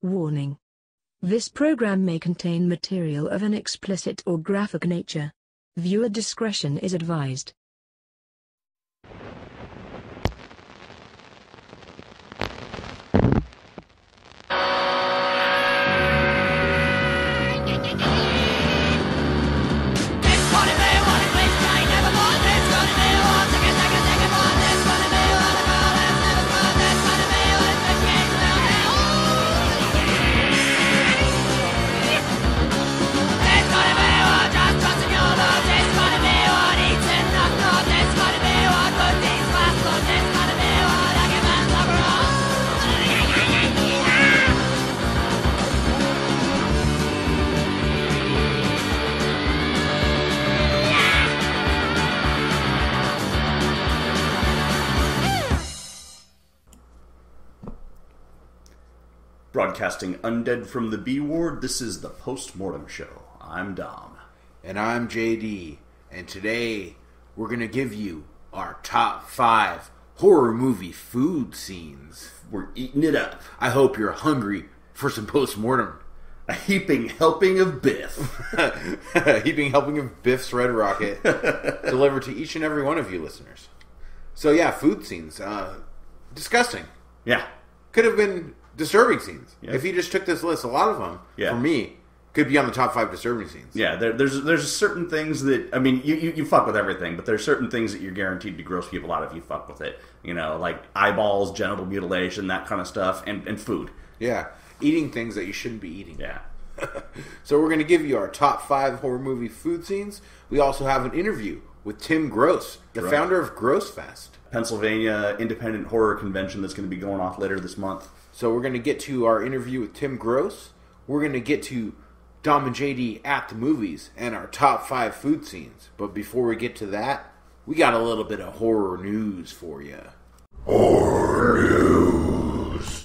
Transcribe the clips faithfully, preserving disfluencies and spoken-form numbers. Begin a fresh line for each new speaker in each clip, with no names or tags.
Warning. This program may contain material of an explicit or graphic nature. Viewer discretion is advised.
Broadcasting undead from the B Ward, this is the Post Mortem Show. I'm Dom.
And I'm J D. And today, we're going to give you our top five horror movie food scenes.
We're eating it up.
I hope you're hungry for some Post Mortem.
A heaping helping of Biff.
A heaping helping of Biff's Red Rocket. Delivered to each and every one of you listeners. So yeah, food scenes. Uh, disgusting.
Yeah.
Could have been disturbing scenes.
Yeah.
If you just took this list, a lot of them,
yeah.
for me, could be on the top five disturbing scenes.
Yeah, there, there's there's certain things that, I mean, you, you, you fuck with everything, but there's certain things that you're guaranteed to gross people out if you fuck with it. You know, like eyeballs, genital mutilation, that kind of stuff, and, and food.
Yeah, eating things that you shouldn't be eating.
Yeah.
So we're going to give you our top five horror movie food scenes. We also have an interview with Tim Gross, the
right.
founder of Grossfest.
Pennsylvania independent horror convention that's going to be going off later this month.
So we're going to get to our interview with Tim Gross. We're going to get to Dom and J D at the movies and our top five food scenes. But before we get to that, we got a little bit of horror news for you.
Horror news.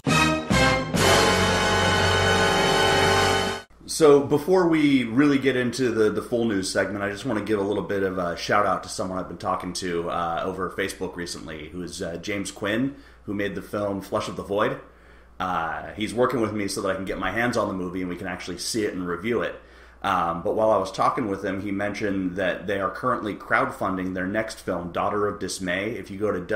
So before we really get into the, the full news segment, I just want to give a little bit of a shout out to someone I've been talking to uh, over Facebook recently, who is uh, James Quinn, who made the film Flesh of the Void. Uh, he's working with me so that I can get my hands on the movie and we can actually see it and review it. Um, but while I was talking with him, he mentioned that they are currently crowdfunding their next film, Daughter of Dismay. If you go to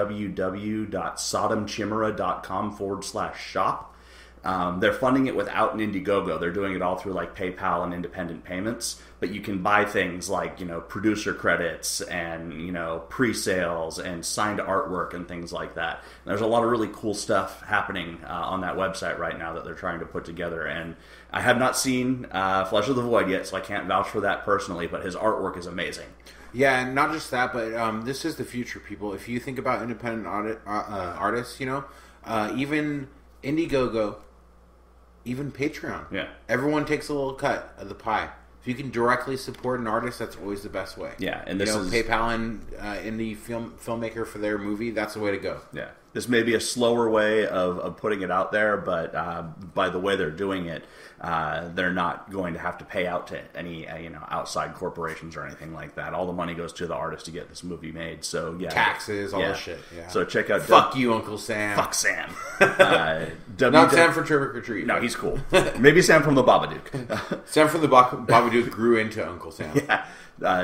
www.sodomchimera.com forward slash shop, um, they're funding it without an Indiegogo. They're doing it all through like PayPal and independent payments. But you can buy things like, you know, producer credits and, you know, pre-sales and signed artwork and things like that. And there's a lot of really cool stuff happening uh, on that website right now that they're trying to put together. And I have not seen uh, Flesh of the Void yet, so I can't vouch for that personally, but his artwork is amazing.
Yeah, and not just that, but um, this is the future, people. If you think about independent audit, uh, uh, artists, you know, uh, even Indiegogo, even Patreon.
Yeah.
Everyone takes a little cut of the pie. If you can directly support an artist, that's always the best way.
Yeah, and this
you know,
is
PayPal and uh, indie film filmmaker for their movie. That's the way to go.
Yeah, this may be a slower way of, of putting it out there, but uh, by the way they're doing it, uh, they're not going to have to pay out to any uh, you know outside corporations or anything like that. All the money goes to the artist to get this movie made. So yeah,
taxes, all
yeah.
the shit. Yeah.
So check out.
Fuck w- you, Uncle Sam.
Fuck Sam. uh, w-
Not Sam from Trick or Treat.
No, he's cool. Maybe Sam from the Babadook.
Sam from the ba- Babadook grew into Uncle Sam.
Yeah. Uh,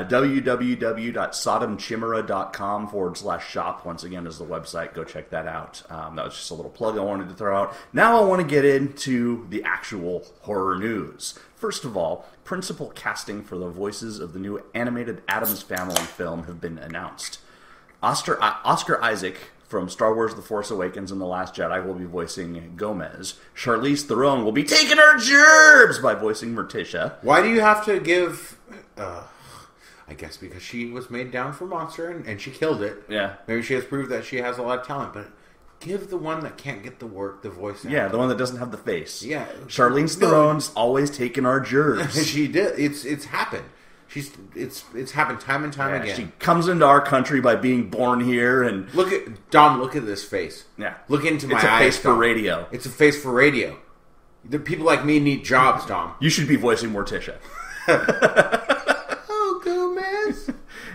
www.sodomchimera.com forward slash shop once again is the website. Go check that out. Um, that was just a little plug I wanted to throw out. Now I want to get into the actual horror news. First of all, principal casting for the voices of the new animated Addams Family film have been announced. Oscar, uh, Oscar Isaac from Star Wars The Force Awakens and The Last Jedi will be voicing Gomez. Charlize Theron will be taking her gerbs by voicing Morticia.
Why do you have to give... Uh... I guess because she was made down for Monster and, and she killed it.
Yeah.
Maybe she has proved that she has a lot of talent, but give the one that can't get the work, the voice actor.
Yeah, the one that doesn't have the face.
Yeah.
Charlize
No.
Theron's always taking our gerbs.
She did. It's it's happened. She's it's it's happened time and time
Yeah,
again.
she comes into our country by being born here and...
Look at... Dom, look at this face.
Yeah.
Look into my eyes,
It's a face for
Dom.
radio.
It's a face for radio. The people like me need jobs, Dom.
You should be voicing Morticia.
Oh, Gomez.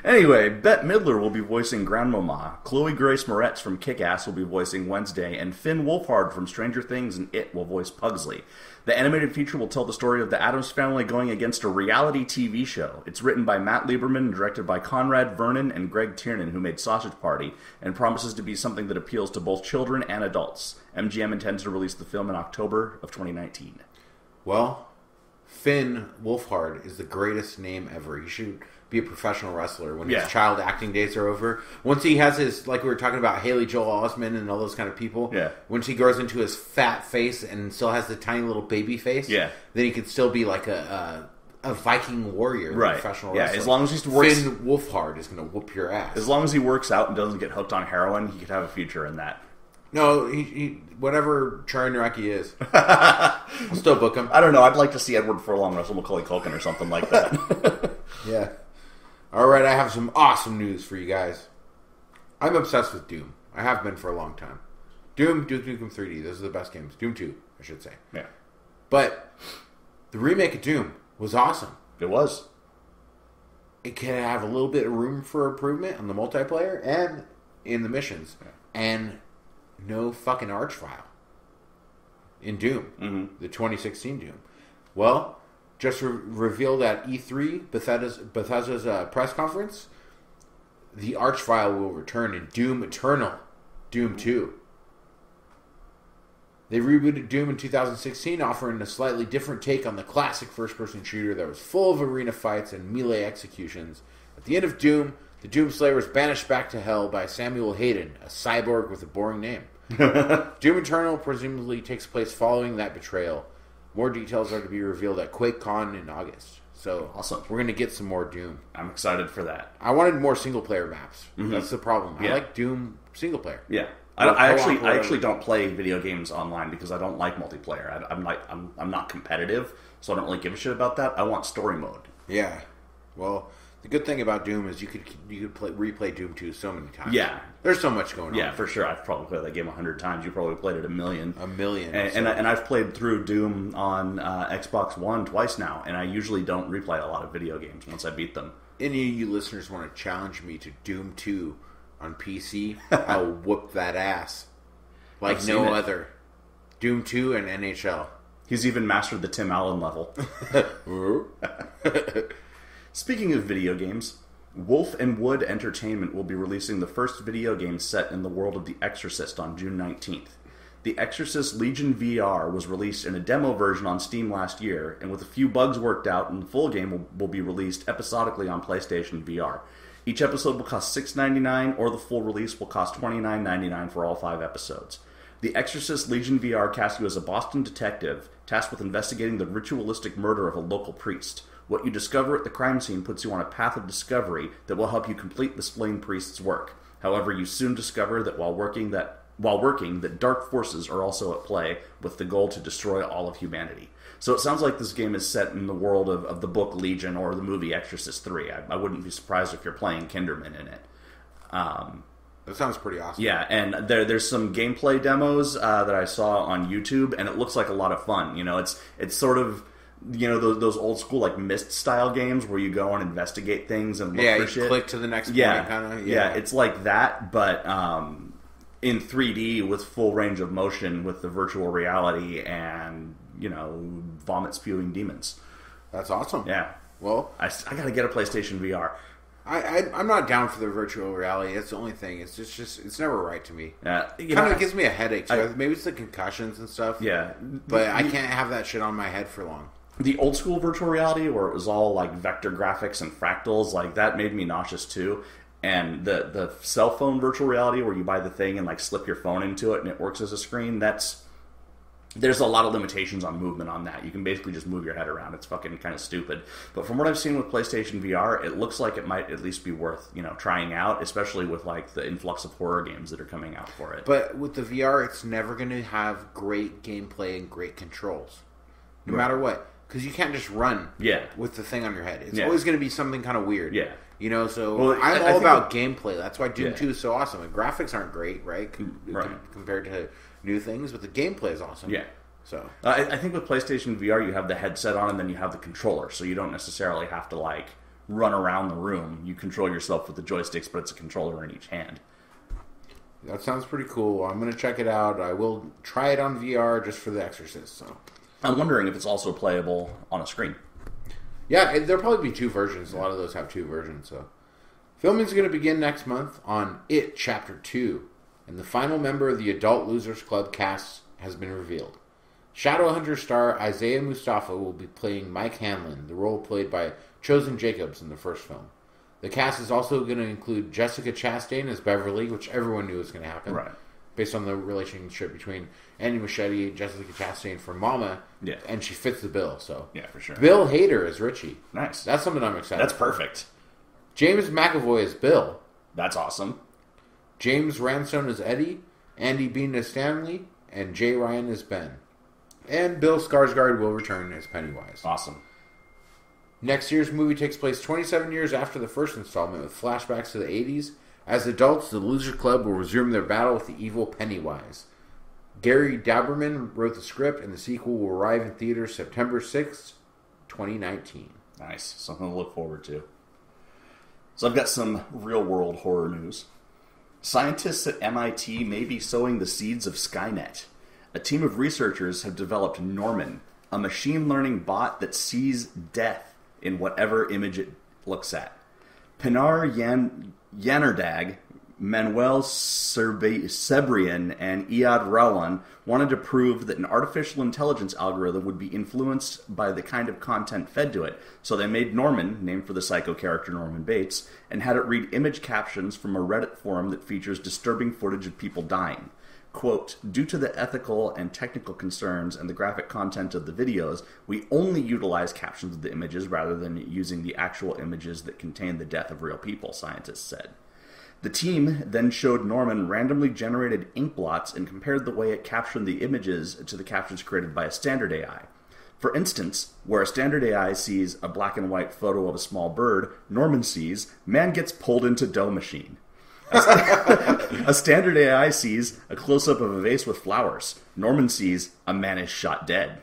Anyway, Bette Midler will be voicing Grandmama, Chloe Grace Moretz from Kick-Ass will be voicing Wednesday, and Finn Wolfhard from Stranger Things and It will voice Pugsley. The animated feature will tell the story of the Addams family going against a reality T V show. It's written by Matt Lieberman and directed by Conrad Vernon and Greg Tiernan, who made Sausage Party, and promises to be something that appeals to both children and adults. M G M intends to release the film in October of twenty nineteen.
Well, Finn Wolfhard is the greatest name ever. He should be a professional wrestler when
Yeah.
his child acting days are over. Once he has his, like we were talking about, Haley Joel Osment and all those kind of people.
Yeah.
Once he grows into his fat face and still has the tiny little baby face.
Yeah.
Then he could still be like a a, a Viking warrior,
Right.
a professional
Yeah,
wrestler.
as long as he works-
Finn Wolfhard is going to whoop your ass.
As long as he works out and doesn't get hooked on heroin, he could have a future in that.
No, he, he whatever Charnaraki is, I'll still book him.
I don't know. I'd like to see Edward Furlong wrestle Macaulay Culkin or something like that.
Yeah. All right, I have some awesome news for you guys. I'm obsessed with Doom. I have been for a long time. Doom, Duke Nukem three D. Those are the best games. Doom two, I should say.
Yeah.
But the remake of Doom was awesome.
It was.
It can have a little bit of room for improvement on the multiplayer and in the missions.
Yeah.
And no fucking arch file in Doom,
Mm-hmm.
the twenty sixteen Doom. Well, just re- revealed at E three, Bethesda's, Bethesda's uh, press conference, the arch file will return in Doom Eternal, Doom two. They rebooted Doom in two thousand sixteen, offering a slightly different take on the classic first-person shooter that was full of arena fights and melee executions. At the end of Doom, the Doom Slayer was banished back to hell by Samuel Hayden, a cyborg with a boring name. Doom Eternal presumably takes place following that betrayal. More details are to be revealed at QuakeCon in August. So
Awesome.
we're going to get some more Doom.
I'm excited for that.
I wanted more single-player maps.
Mm-hmm.
That's the problem. I
Yeah.
like Doom single-player.
Yeah. I,
Or
I
co-op
actually,
or
I
whatever.
actually don't play video games online because I don't like multiplayer. I, I'm like, I'm, I'm not competitive, so I don't really give a shit about that. I want story mode.
Yeah. Well, the good thing about Doom is you could you could play, replay Doom two so many times.
Yeah.
There's so much going on.
Yeah, for sure. I've probably played that game a hundred times. You probably played it a million.
A million.
And,
so-
and, I- and I've played through Doom on uh, Xbox One twice now, and I usually don't replay a lot of video games once I beat them.
Any of you listeners want to challenge me to Doom two on P C, I'll whoop that ass. Like
I've seen
no
it.
other. Doom two and N H L.
He's even mastered the Tim Allen level. Speaking of video games, Wolf and Wood Entertainment will be releasing the first video game set in the world of The Exorcist on June nineteenth. The Exorcist Legion V R was released in a demo version on Steam last year, and with a few bugs worked out, and the full game will, will be released episodically on PlayStation V R. Each episode will cost six dollars and ninety-nine cents, or the full release will cost twenty-nine dollars and ninety-nine cents for all five episodes. The Exorcist Legion V R casts you as a Boston detective tasked with investigating the ritualistic murder of a local priest. What you discover at the crime scene puts you on a path of discovery that will help you complete the slain priest's work. However, you soon discover that while working that while working that dark forces are also at play, with the goal to destroy all of humanity. So it sounds like this game is set in the world of, of the book Legion or the movie Exorcist three. I, I wouldn't be surprised if you're playing Kinderman in it. Um,
That sounds pretty awesome.
yeah, and there there's some gameplay demos uh, that I saw on YouTube, and it looks like a lot of fun. You know, it's it's sort of, you know, those those old school like Myst style games where you go and investigate things and look
Yeah,
for
you
shit.
click to the next
yeah,
point, kind of.
yeah, it's like that, but um, in three D with full range of motion with the virtual reality and, you know, vomit spewing demons.
That's awesome.
Yeah,
Well,
I, I got to get a PlayStation V R.
I, I I'm not down for the virtual reality. That's the only thing. It's just just it's never right to me.
Yeah, you
Kind
know,
of gives me a headache. So
I-
maybe it's the concussions and stuff.
yeah,
But I can't have that shit on my head for long.
The old school virtual reality, where it was all like vector graphics and fractals, like that made me nauseous too. And the the cell phone virtual reality, where you buy the thing and like slip your phone into it and it works as a screen, that's there's a lot of limitations on movement on that. You can basically just move your head around. It's fucking kind of stupid. But from what I've seen with PlayStation V R, it looks like it might at least be worth, you know, trying out, especially with like the influx of horror games that are coming out for it.
But with the V R, it's never going to have great gameplay and great controls, no
Right.
matter what. Because you can't just run
Yeah.
with the thing on your head. It's
Yeah.
always going to be something kind of weird.
Yeah.
You know, so
Well, I-
I'm
I
all
think
about
it-
gameplay. That's why Doom
Yeah.
two is so awesome. The graphics aren't great, right? Com-
Right.
com- compared to new things, but the gameplay is awesome.
Yeah.
So
Uh, I, I think with PlayStation V R, you have the headset on and then you have the controller, so you don't necessarily have to like run around the room. You control yourself with the joysticks, but it's a controller in each hand.
That sounds pretty cool. I'm going to check it out. I will try it on V R just for The Exorcist. So,
I'm wondering if it's also playable on a screen.
Yeah, there'll probably be two versions. A lot of those have two versions. So, filming's going to begin next month on It Chapter two, and the final member of the Adult Losers Club cast has been revealed. Shadowhunter star Isaiah Mustafa will be playing Mike Hanlon, the role played by Chosen Jacobs in the first film. The cast is also going to include Jessica Chastain as Beverly, which everyone knew was going to happen.
Right.
Based on the relationship between Andy Muschietti and Jessica Chastain for Mama.
Yeah.
And she fits the bill, so.
Yeah, for sure.
Bill Hader as Richie.
Nice.
That's something I'm excited
That's
for.
perfect.
James McAvoy as Bill.
That's awesome.
James Ransone as Eddie. Andy Bean as Stanley. And Jay Ryan as Ben. And Bill Skarsgård will return as Pennywise.
Awesome.
Next year's movie takes place twenty-seven years after the first installment, with flashbacks to the eighties. As adults, the Loser Club will resume their battle with the evil Pennywise. Gary Dauberman wrote the script, and the sequel will arrive in theaters September sixth, twenty nineteen.
Nice. Something to look forward to. So I've got some real-world horror news. Scientists at M I T may be sowing the seeds of Skynet. A team of researchers have developed Norman, a machine-learning bot that sees death in whatever image it looks at. Pinar Yan- Yanardag, Manuel Serbe- Sebrian, and Iyad Rawan wanted to prove that an artificial intelligence algorithm would be influenced by the kind of content fed to it, so they made Norman, named for the psycho character Norman Bates, and had it read image captions from a Reddit forum that features disturbing footage of people dying. Quote, due to the ethical and technical concerns and the graphic content of the videos, we only utilize captions of the images rather than using the actual images that contain the death of real people, scientists said. The team then showed Norman randomly generated ink blots and compared the way it captioned the images to the captions created by a standard A I. For instance, where a standard A I sees a black and white photo of a small bird, Norman sees, man gets pulled into dough machine. A standard A I sees a close-up of a vase with flowers. Norman sees a man is shot dead.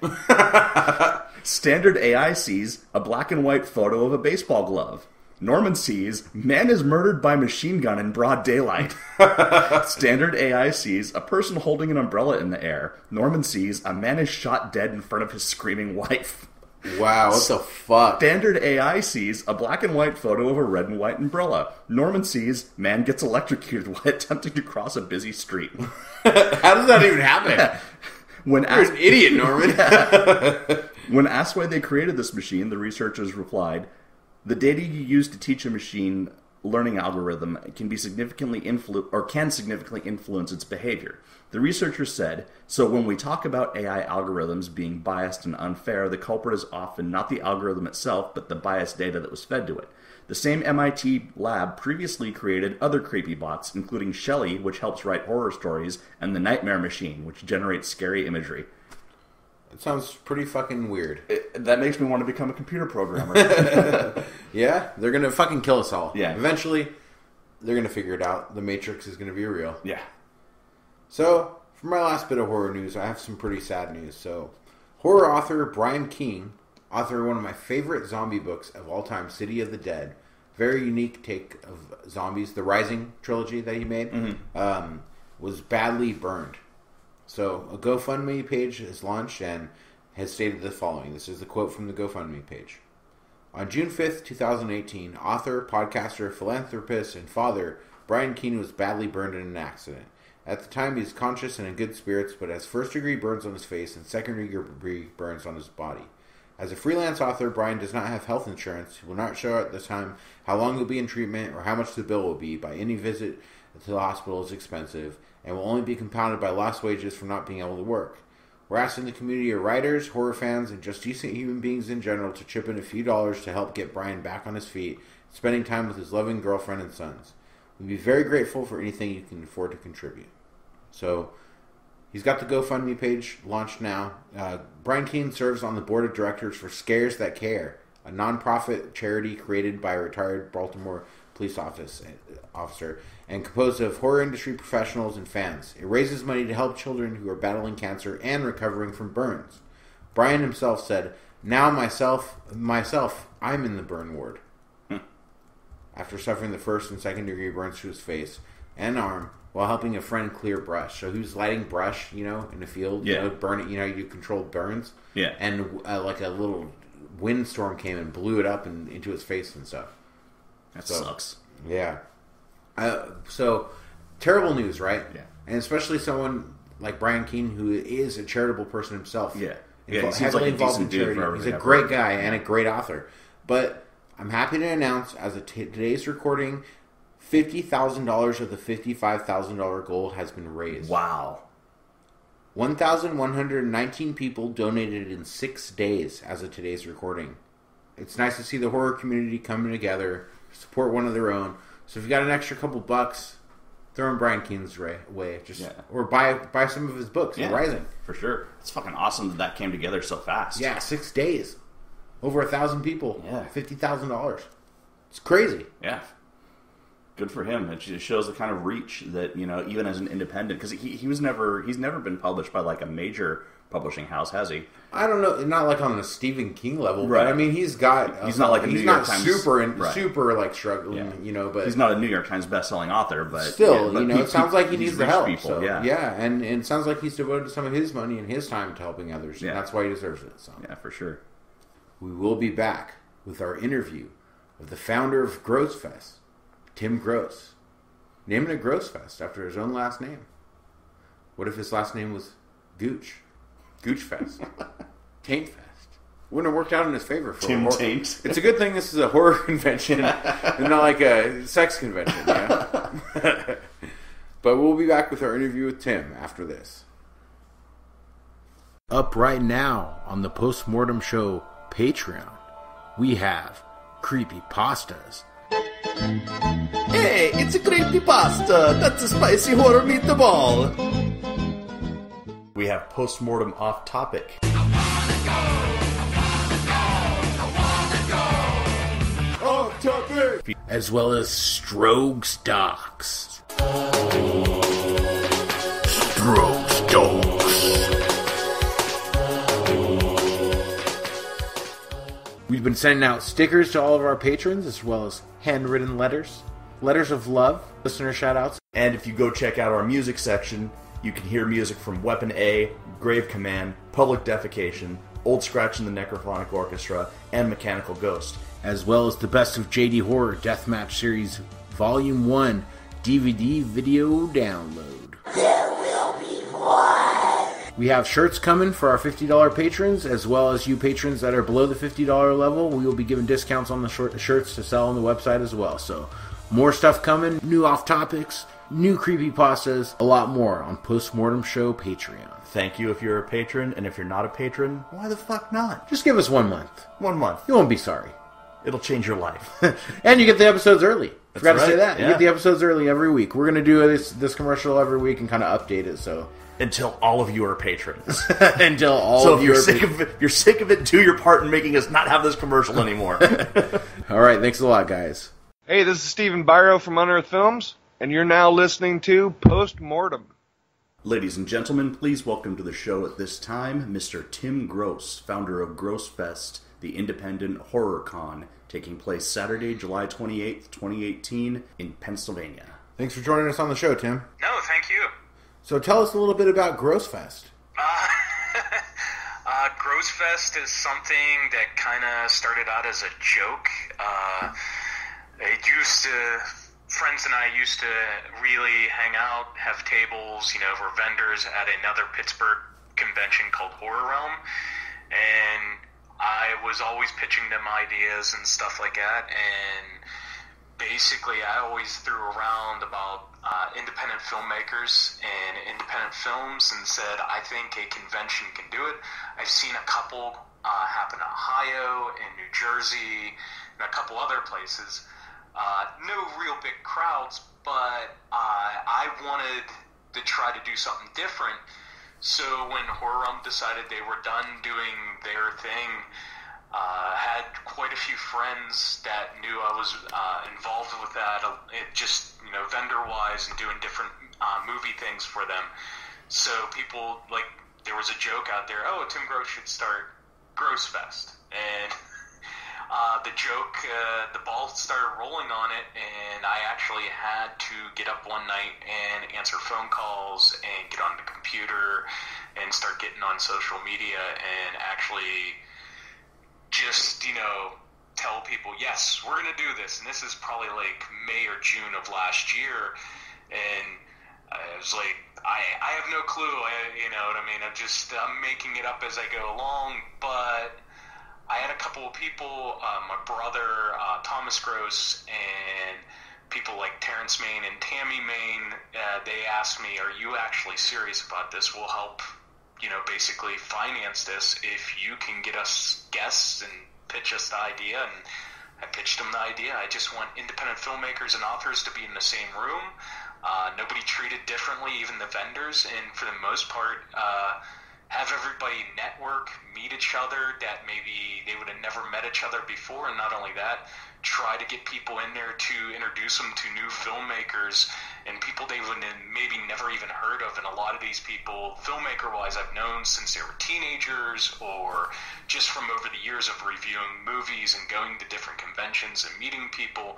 Standard A I sees a black and white photo of a baseball glove. Norman sees man is murdered by machine gun in broad daylight. Standard A I sees a person holding an umbrella in the air. Norman sees a man is shot dead in front of his screaming wife.
Wow, what the fuck?
Standard A I sees a black and white photo of a red and white umbrella. Norman sees man gets electrocuted while attempting to cross a busy street.
How does that even happen?
When
You're
asked,
an idiot, Norman.
Yeah. When asked why they created this machine, the researchers replied, the data you use to teach a machine learning algorithm can be significantly influ- or can significantly influence its behavior. The researchers said, so when we talk about A I algorithms being biased and unfair, the culprit is often not the algorithm itself, but the biased data that was fed to it. The same M I T lab previously created other creepy bots, including Shelley, which helps write horror stories, and the Nightmare Machine, which generates scary imagery.
It sounds pretty fucking weird.
It, that makes me want to become a computer programmer.
Yeah, they're gonna fucking kill us all.
Yeah.
Eventually, they're gonna figure it out. The Matrix is gonna be real.
Yeah.
So, for my last bit of horror news, I have some pretty sad news. So, horror author Brian Keene, author of one of my favorite zombie books of all time, City of the Dead, very unique take of zombies, the Rising trilogy that he made, mm-hmm. um, was badly burned. So, a GoFundMe page has launched and has stated the following. This is the quote from the GoFundMe page. On June fifth, twenty eighteen, author, podcaster, philanthropist, and father Brian Keene was badly burned in an accident. At the time, he is conscious and in good spirits, but has first-degree burns on his face and second-degree burns on his body. As a freelance author, Brian does not have health insurance. He will not show at this time how long he'll be in treatment or how much the bill will be. By any visit to the hospital is expensive and will only be compounded by lost wages from not being able to work. We're asking the community of writers, horror fans, and just decent human beings in general to chip in a few dollars to help get Brian back on his feet, spending time with his loving girlfriend and sons. We'd be very grateful for anything you can afford to contribute. So, he's got the GoFundMe page launched now. Uh, Brian Keene serves on the board of directors for Scares That Care, a nonprofit charity created by a retired Baltimore police office, officer and composed of horror industry professionals and fans. It raises money to help children who are battling cancer and recovering from burns. Brian himself said, now myself, myself, I'm in the burn ward. after suffering the first and second degree burns to his face and arm while helping a friend clear brush. So he was lighting brush, you know, in the field.
Yeah.
You know, burn it, you know, you do controlled burns.
Yeah.
And uh, like a little windstorm came and blew it up and into his face and stuff.
That
so,
sucks.
Yeah. Uh, so, terrible news, right?
Yeah.
And especially someone like Brian Keane, who is a charitable person himself.
Yeah.
Invo-
Yeah, he seems
heavily
like a
involved in
decent dude
charity.
for everything
He's a
I've
great
heard.
guy and a great author. But I'm happy to announce, as of t- today's recording, fifty thousand dollars of the fifty-five thousand dollars goal has been raised.
Wow.
one thousand one hundred nineteen people donated in six days as of today's recording. It's nice to see the horror community coming together, support one of their own. So if you got an extra couple bucks, throw in Brian Keane's way. Just
Yeah.
Or buy buy some of his books,
Yeah,
The Rising.
for sure. It's fucking awesome that that came together so fast.
Yeah, six days. Over a thousand people.
Yeah.
fifty thousand dollars. It's crazy.
Yeah. Good for him. It just shows the kind of reach that, you know, even as an independent, because he, he was never, he's never been published by like a major publishing house, has he?
I don't know, not like on a Stephen King level,
Right.
but I mean, he's got.
He's not like a
he's
New
not
York Times-
super and
right.
super like struggling,
Yeah.
you know. But
He's not a New York Times best-selling author, but
still,
yeah, but
you know,
he-
it sounds
he-
like he
he's
needs the
reached
help.
people,
so,
yeah.
yeah, and, and it sounds like he's devoted some of his money and his time to helping others,
Yeah.
and that's why he deserves it. So
Yeah, for sure.
we will be back with our interview with the founder of Grossfest, Tim Gross, naming it Grossfest after his own last name. What if his last name was Gooch? Goochfest. Taintfest. Wouldn't have worked out in his favor for
Tim
a horror.
Taint.
It's a good thing this is a horror convention and not like a sex convention. Yeah? But we'll be back with our interview with Tim after this. Up right now on the Post Mortem Show Patreon, we have Creepy Pastas.
Hey, it's a creepy pasta. That's a spicy horror meatball.
We have Post Mortem Off Topic.
Off topic! As well as Strokes Docs. Strokes Docs. We've been sending out stickers to all of our patrons, as well as handwritten letters, letters of love, listener shoutouts.
And if you go check out our music section, you can hear music from Weapon A, Grave Command, Public Defecation, Old Scratch and the Necrophonic Orchestra, and Mechanical Ghost.
As well as the Best of J D Horror Deathmatch Series Volume one D V D video download. There will be more! We have shirts coming for our fifty dollars patrons, as well as you patrons that are below the fifty dollars level. We will be giving discounts on the short shirts to sell on the website as well. So, more stuff coming, new off topics, new creepypastas, a lot more on Post Mortem Show Patreon.
Thank you if you're a patron, and if you're not a patron, why the fuck not?
Just give us one month.
One month.
You won't be sorry.
It'll change your life.
And you get the episodes early. Forgot to say
right,
that. You
yeah.
get the episodes early every week. We're going to do this this commercial every week and kind of update it. So
Until all of you are patrons.
until all
so
of
if
you
you're
are
sick of it, you're sick of it, do your part in making us not have this commercial anymore.
All right, thanks a lot, guys.
Hey, this is Stephen Byro from Unearthed Films, and you're now listening to Post Mortem.
Ladies and gentlemen, please welcome to the show at this time Mister Tim Gross, founder of Grossfest, the independent horror con, taking place Saturday, July twenty-eighth, twenty eighteen, in Pennsylvania.
Thanks for joining us on the show, Tim.
No, thank you.
So tell us a little bit about Grossfest.
Uh, uh, Grossfest is something that kind of started out as a joke. Uh, it used to, friends and I used to really hang out, have tables, you know, we're vendors at another Pittsburgh convention called Horror Realm, and I was always pitching them ideas and stuff like that, and basically I always threw around about uh, independent filmmakers and independent films and said, I think a convention can do it. I've seen a couple uh, happen in Ohio and New Jersey and a couple other places. Uh, no real big crowds, but uh, I wanted to try to do something different. So when Horror Realm decided they were done doing their thing, uh, had quite a few friends that knew I was uh, involved with that, uh, it just, you know, vendor-wise and doing different uh, movie things for them. So people, like, there was a joke out there, oh, Tim Gross should start Grossfest. And uh, the joke, uh, the ball started rolling on it, and I actually had to get up one night and answer phone calls and get on the computer and start getting on social media and actually just, you know, tell people, yes, we're going to do this. And this is probably like May or June of last year. And I was like, I, I have no clue. I, you know what I mean? I'm just, I'm making it up as I go along. But I had a couple of people, uh, my brother, uh, Thomas Gross, and people like Terrence Main and Tammy Main, uh, they asked me, are you actually serious about this? We'll help, you know, basically finance this if you can get us guests and pitch us the idea. And I pitched them the idea. I just want independent filmmakers and authors to be in the same room. Uh, nobody treated differently, even the vendors, and for the most part, uh, have everybody network, meet each other that maybe they would have never met each other before, and not only that, try to get people in there to introduce them to new filmmakers and people they would have maybe never even heard of. And a lot of these people, filmmaker-wise, I've known since they were teenagers or just from over the years of reviewing movies and going to different conventions and meeting people.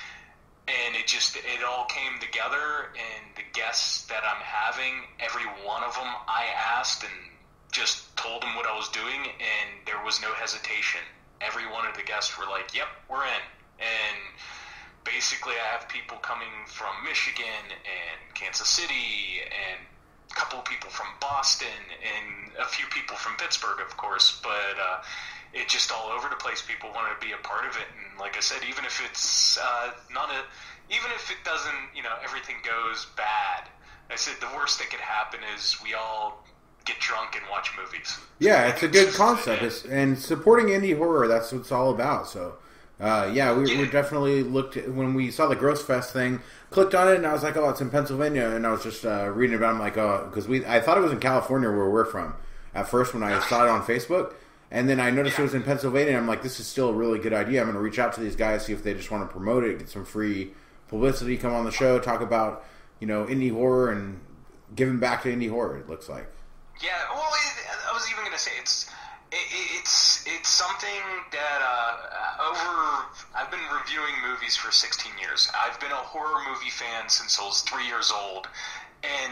And it just, it all came together, and the guests that I'm having, every one of them I asked and just told them what I was doing, and there was no hesitation. Every one of the guests were like, yep, we're in. And basically I have people coming from Michigan and Kansas City and a couple of people from Boston and a few people from Pittsburgh, of course, but uh, it just all over the place. People wanted to be a part of it. And like I said, even if it's uh, not a, even if it doesn't, you know, everything goes bad, I said the worst that could happen is we all get drunk and watch movies.
Yeah, it's a good concept. It's, and supporting indie horror, that's what it's all about. So, uh, yeah, we,
yeah.
we definitely looked at, when we saw the Grossfest thing, clicked on it, and I was like, oh, it's in Pennsylvania. And I was just uh, reading about it. I'm like, oh, because we, I thought it was in California where we're from at first when I saw it on Facebook. And then I noticed
yeah.
it was in Pennsylvania. And I'm like, this is still a really good idea. I'm going to reach out to these guys, see if they just want to promote it, get some free publicity, come on the show, talk about, you know, indie horror and giving back to indie horror, it looks like.
Yeah, well, it, I was even going to say it's it, it's it's something that uh, over I've been reviewing movies for sixteen years. I've been a horror movie fan since I was three years old, and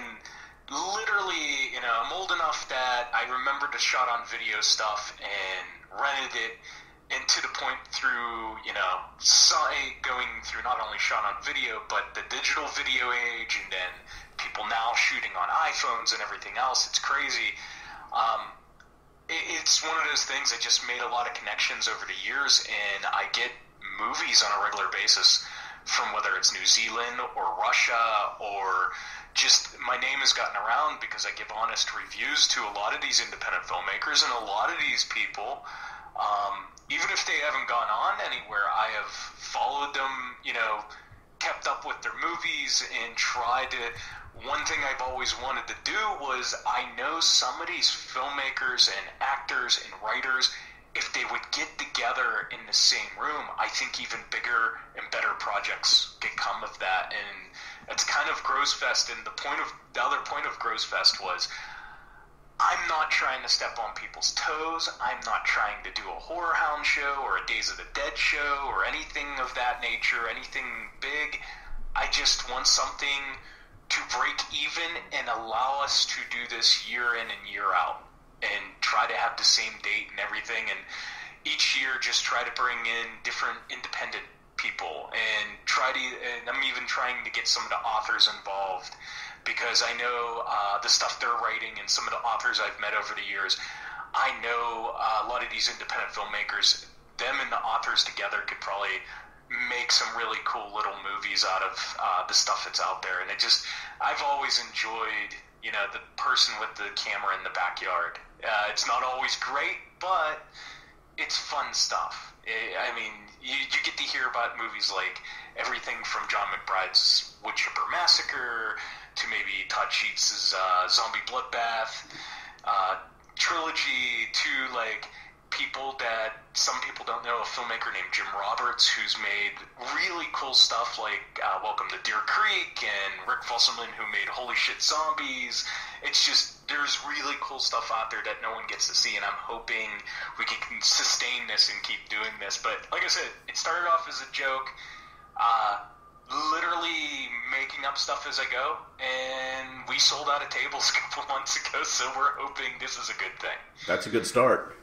literally, you know, I'm old enough that I remember the shot on video stuff and rented it, and to the point through, you know, saw it going through not only shot on video but the digital video age, and then people now shooting on iPhones and everything else. It's crazy. Um, it, it's one of those things that just made a lot of connections over the years, and I get movies on a regular basis from whether it's New Zealand or Russia, or just my name has gotten around because I give honest reviews to a lot of these independent filmmakers, and a lot of these people, um, even if they haven't gone on anywhere, I have followed them, you know, kept up with their movies and tried to. One thing I've always wanted to do was, I know some of these filmmakers and actors and writers, if they would get together in the same room, I think even bigger and better projects could come of that. And it's kind of Grossfest, and the point of the other point of Grossfest was, I'm not trying to step on people's toes. I'm not trying to do a Horror Hound show or a Days of the Dead show or anything of that nature, anything big. I just want something to break even and allow us to do this year in and year out and try to have the same date and everything. And each year just try to bring in different independent people and try to, and I'm even trying to get some of the authors involved, because I know uh, the stuff they're writing and some of the authors I've met over the years. I know uh, a lot of these independent filmmakers, them and the authors together could probably make some really cool little movies out of uh, the stuff that's out there. And it just, I've always enjoyed, you know, the person with the camera in the backyard. Uh, it's not always great, but it's fun stuff. I mean, you, you get to hear about movies like everything from John McBride's Wood Chipper Massacre to maybe Todd Sheets' uh, Zombie Bloodbath uh, trilogy to like people that some people don't know, a filmmaker named Jim Roberts, who's made really cool stuff like uh, Welcome to Deer Creek, and Rick Fosselman, who made Holy Shit Zombies. It's just, there's really cool stuff out there that no one gets to see, and I'm hoping we can sustain this and keep doing this. But like I said, it started off as a joke, uh, literally making up stuff as I go, and we sold out of tables a couple months ago, so we're hoping this is a good thing.
That's a good start.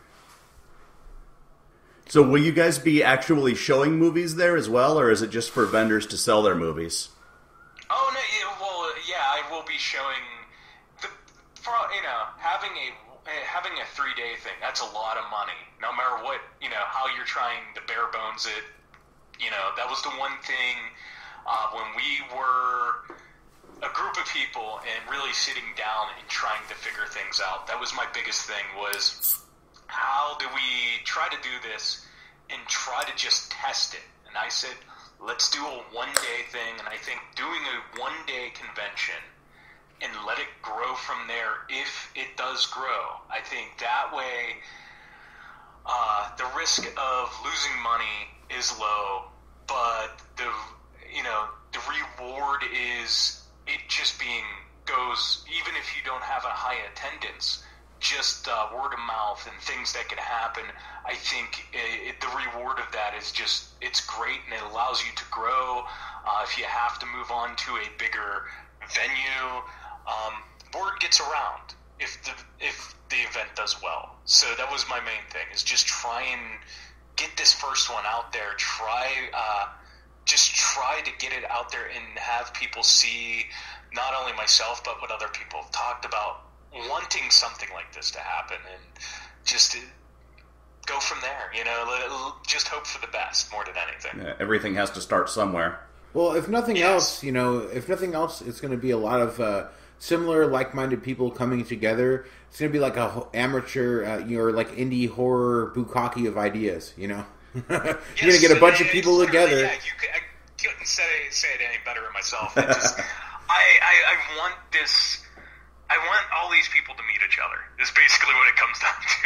So will you guys be actually showing movies there as well, or is it just for vendors to sell their movies?
Oh, no, yeah, well, yeah, I will be showing, the, for, you know, having a having a three-day thing, that's a lot of money, no matter what, you know, how you're trying to bare bones it. You know, that was the one thing uh, when we were a group of people and really sitting down and trying to figure things out. That was my biggest thing, was how do we try to do this and try to just test it? And I said, let's do a one-day thing, and I think doing a one-day convention and let it grow from there if it does grow. I think that way uh, the risk of losing money is low, but the, you know, the reward is it just being goes, even if you don't have a high attendance, just uh, word of mouth and things that could happen. I think it, it, the reward of that is just, it's great, and it allows you to grow. Uh, if you have to move on to a bigger venue, um, word gets around if the if the event does well. So that was my main thing, is just try and get this first one out there. Try, uh, just try to get it out there and have people see not only myself, but what other people have talked about, wanting something like this to happen, and just go from there. You know, just hope for the best more than anything.
Yeah, everything has to start somewhere.
Well, if nothing
Yes.
else, you know, if nothing else, it's going to be a lot of uh, similar, like-minded people coming together. It's going to be like a ho- amateur, uh, you know, or like indie horror bukkake of ideas. You know, you're going to get a bunch of people together.
Yeah, you could, I couldn't say, say it any better myself. It just, I, I, I want this. I want all these people to meet each other, is basically what it comes down to.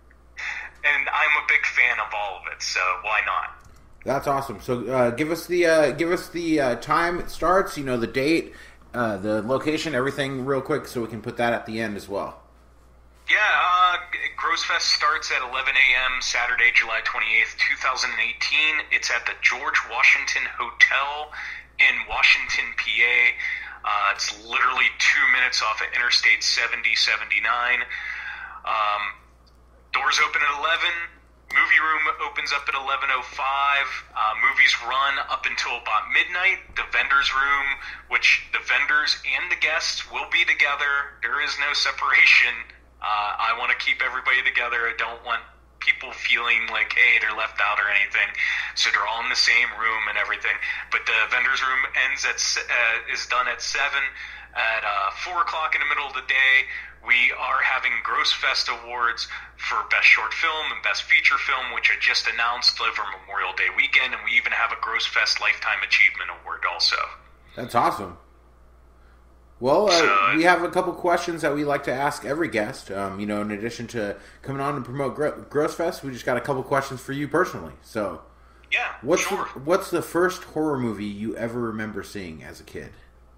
And I'm a big fan of all of it, so why not?
That's awesome. So uh, give us the uh, give us the uh, time it starts, you know, the date, uh, the location, everything real quick, so we can put that at the end as well.
Yeah, uh, Grossfest starts at eleven a.m. Saturday, July twenty-eighth, twenty eighteen. It's at the George Washington Hotel in Washington, P A. Uh, it's literally two minutes off of Interstate seventy seventy-nine. Um, doors open at eleven. Movie room opens up at eleven oh five. Uh, movies run up until about midnight. The vendors room, which the vendors and the guests will be together. There is no separation. Uh, I want to keep everybody together. I don't want people feeling like, hey, they're left out or anything. So they're all in the same room and everything. But the vendors room ends at uh, is done at seven. At uh, four o'clock in the middle of the day, we are having Grossfest Awards for Best Short Film and Best Feature Film, which I just announced over Memorial Day weekend, and we even have a Grossfest Lifetime Achievement Award also.
That's awesome. Well, uh,
So-
we have a couple questions that we like to ask every guest. Um, you know, in addition to coming on and promote Gro- Grossfest, we just got a couple questions for you personally. So,
Yeah,
what's
sure.
the, what's the first horror movie you ever remember seeing as a kid?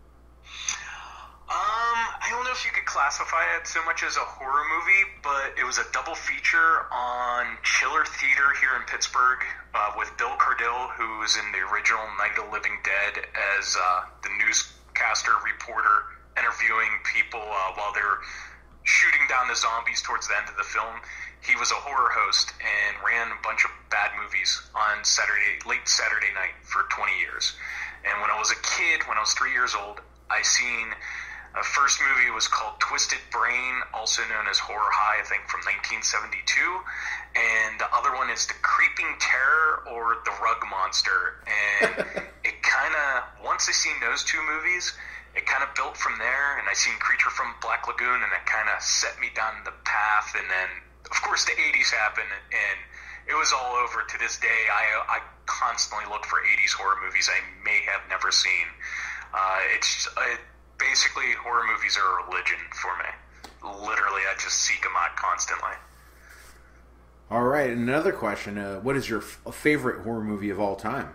Um, I don't know if you could classify it so much as a horror movie, but it was a double feature on Chiller Theater here in Pittsburgh uh, with Bill Cardell, who was in the original Night of the Living Dead as uh, the newscaster reporter interviewing people uh, while they're shooting down the zombies towards the end of the film. He was a horror host and ran a bunch of bad movies on Saturday, late Saturday night for twenty years. And when I was a kid, when I was three years old, I seen a first movie was called Twisted Brain, also known as Horror High, I think from nineteen seventy-two. And the other one is The Creeping Terror or The Rug Monster. And it kind of, once I seen those two movies, it kind of built from there. And I seen Creature from Black Lagoon, and it kind of set me down the path. And then, of course, the eighties happened, and it was all over. To this day, I, I constantly look for eighties horror movies I may have never seen. Uh, it's uh, basically, horror movies are a religion for me. Literally, I just seek them out constantly.
All right, another question. Uh, what is your f- favorite horror movie of all time?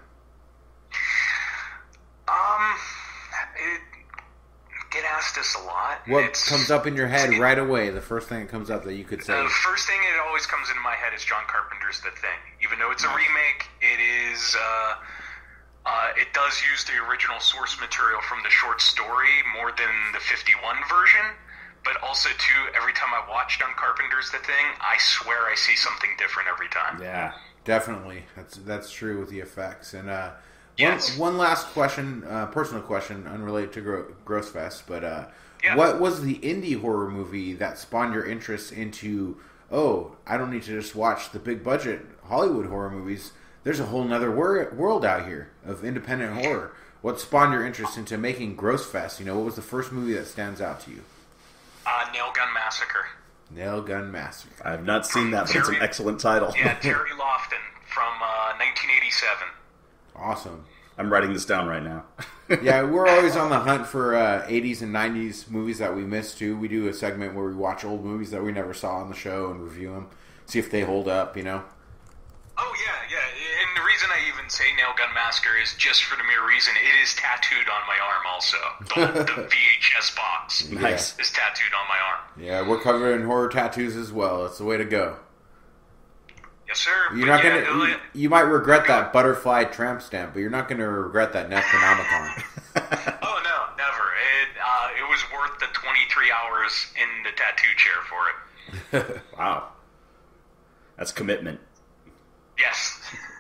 Um, it get asked this a lot.
What
It's,
comes up in your head right away? The first thing that comes up that you could say.
The first thing that always comes into my head is John Carpenter's The Thing. Even though it's a remake, it is. Uh, uh, it does use the original source material from the short story more than the fifty-one version. But also, too, every time I watch John Carpenter's The Thing, I swear I see something different every time.
Yeah.
Definitely. That's that's true with the effects. And uh,
Yes.
one, one last question, uh, personal question, unrelated to Gro- Grossfest, but uh,
Yeah.
what was the indie horror movie that spawned your interest into, oh, I don't need to just watch the big budget Hollywood horror movies. There's a whole nother wor- world out here of independent horror. What spawned your interest into making Grossfest? You know, what was the first movie that stands out to you?
Uh, Nail Gun Massacre.
Nail Gun Massacre.
I have not seen that, but it's an
Terry-
excellent title.
Yeah, Terry Lofton from uh, nineteen eighty-seven.
Awesome.
I'm writing this down right now.
Yeah, we're always on the hunt for uh, eighties and nineties movies that we missed, too. We do a segment where we watch old movies that we never saw on the show and review them, see if they hold up, you know?
Oh, yeah, yeah. And the reason I even say Nail Gun Massacre is just for the mere reason it is tattooed on my arm also. The, the V H S box
Nice.
is tattooed on my arm.
Yeah, we're covered in horror tattoos as well. That's the way to go.
Yes, sir.
You're
But
not
yeah,
gonna. You,
it-
you might regret that butterfly tramp stamp, but you're not gonna regret that Necronomicon.
Oh, no, never. It, uh, it was worth the twenty-three hours in the tattoo chair for it.
Wow. That's commitment.
Yes.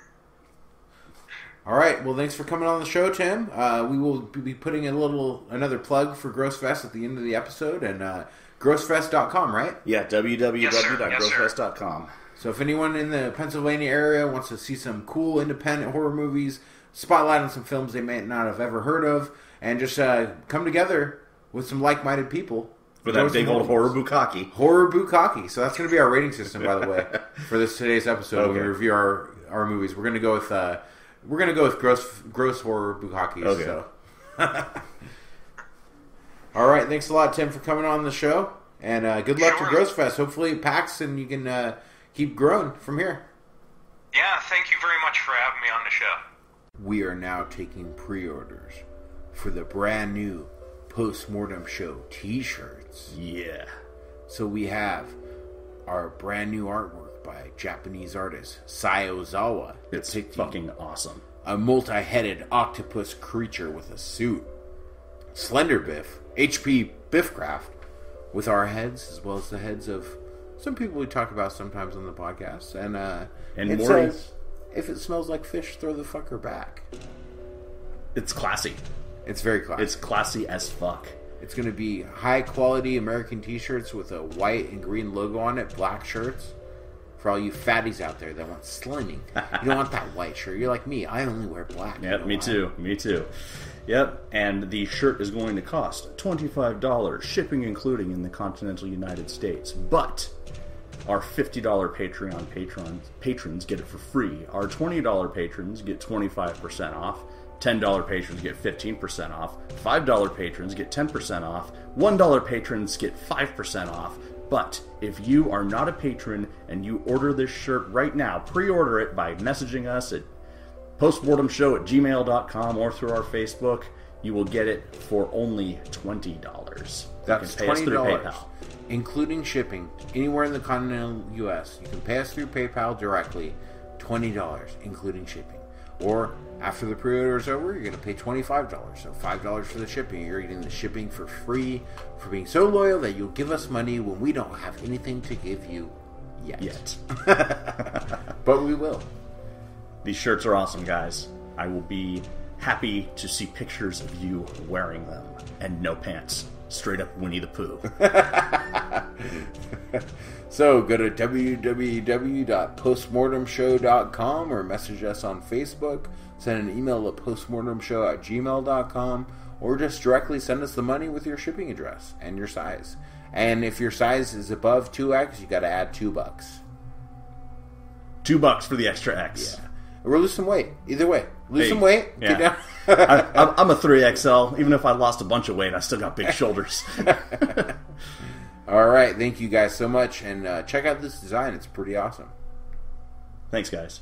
All right. Well, thanks for coming on the show, Tim. Uh, we will be putting a little another plug for Grossfest at the end of the episode, and uh, grossfest dot com, right?
Yeah, w w w dot
Yes, sir.
grossfest dot com.
So if anyone in the Pennsylvania area wants to see some cool independent horror movies, spotlight on some films they may not have ever heard of, and just uh, come together with some like-minded people.
For
go
that big
some
old
movies.
horror bukkake.
Horror bukkake. So that's going to be our rating system, by the way, for this today's episode. When we
Okay.
review our, our movies, we're going to go with uh, we're going to go with gross gross horror bukkake.
Okay.
So. All right, thanks a lot, Tim, for coming on the show, and uh, good luck
Sure.
to Grossfest. Hopefully it packs and you can uh, keep growing from here.
Yeah, thank you very much for having me on the show.
We are now taking pre-orders for the brand new Post Mortem Show T-shirts.
Yeah.
So we have our brand new artwork by Japanese artist Sai Ozawa.
It's
depicting
fucking awesome.
a multi-headed octopus creature with a suit. Slender Biff, H P Biffcraft, with our heads as well as the heads of some people we talk about sometimes on the podcast. And uh,
And
it
Morty.
says, if it smells like fish, throw the fucker back.
It's classy.
It's very classy.
It's classy as fuck.
It's going to be high-quality American T-shirts with a white and green logo on it, black shirts. For all you fatties out there that want slimming. You don't want that white shirt. You're like me. I only wear black. You
Yep,
know
me
why?
too. Me too. Yep, and the shirt is going to cost twenty-five dollars, shipping including in the continental United States. But our fifty dollars Patreon patrons, patrons get it for free. Our twenty dollars patrons get twenty-five percent off. ten dollars patrons get fifteen percent off. five dollars patrons get ten percent off. one dollar patrons get five percent off. But if you are not a patron and you order this shirt right now, pre-order it by messaging us at postmortemshow at gmail dot com or through our Facebook, you will get it for only twenty dollars.
That's
you can pay us
twenty
through
dollars,
PayPal.
including shipping anywhere in the continental U S. You can pay us through PayPal directly, twenty dollars, including shipping. Or after the pre-order is over, you're going to pay twenty-five dollars. So five dollars for the shipping. You're getting the shipping for free for being so loyal that you'll give us money when we don't have anything to give you yet.
Yet.
But we will.
These shirts are awesome, guys. I will be happy to see pictures of you wearing them. And no pants. Straight up Winnie the Pooh.
So go to w w w dot postmortem show dot com or message us on Facebook. Send an email to postmortemshow at gmail dot com or just directly send us the money with your shipping address and your size. And if your size is above two X, you got to add two bucks.
Two bucks for the extra X.
Yeah. Or lose some weight. Either way. Lose
Hey,
some weight.
yeah.
Get down.
I, I'm- I'm a three X L. Even if I lost a bunch of weight, I still got big shoulders.
All right. Thank you guys so much. And uh, check out this design. It's pretty awesome.
Thanks, guys.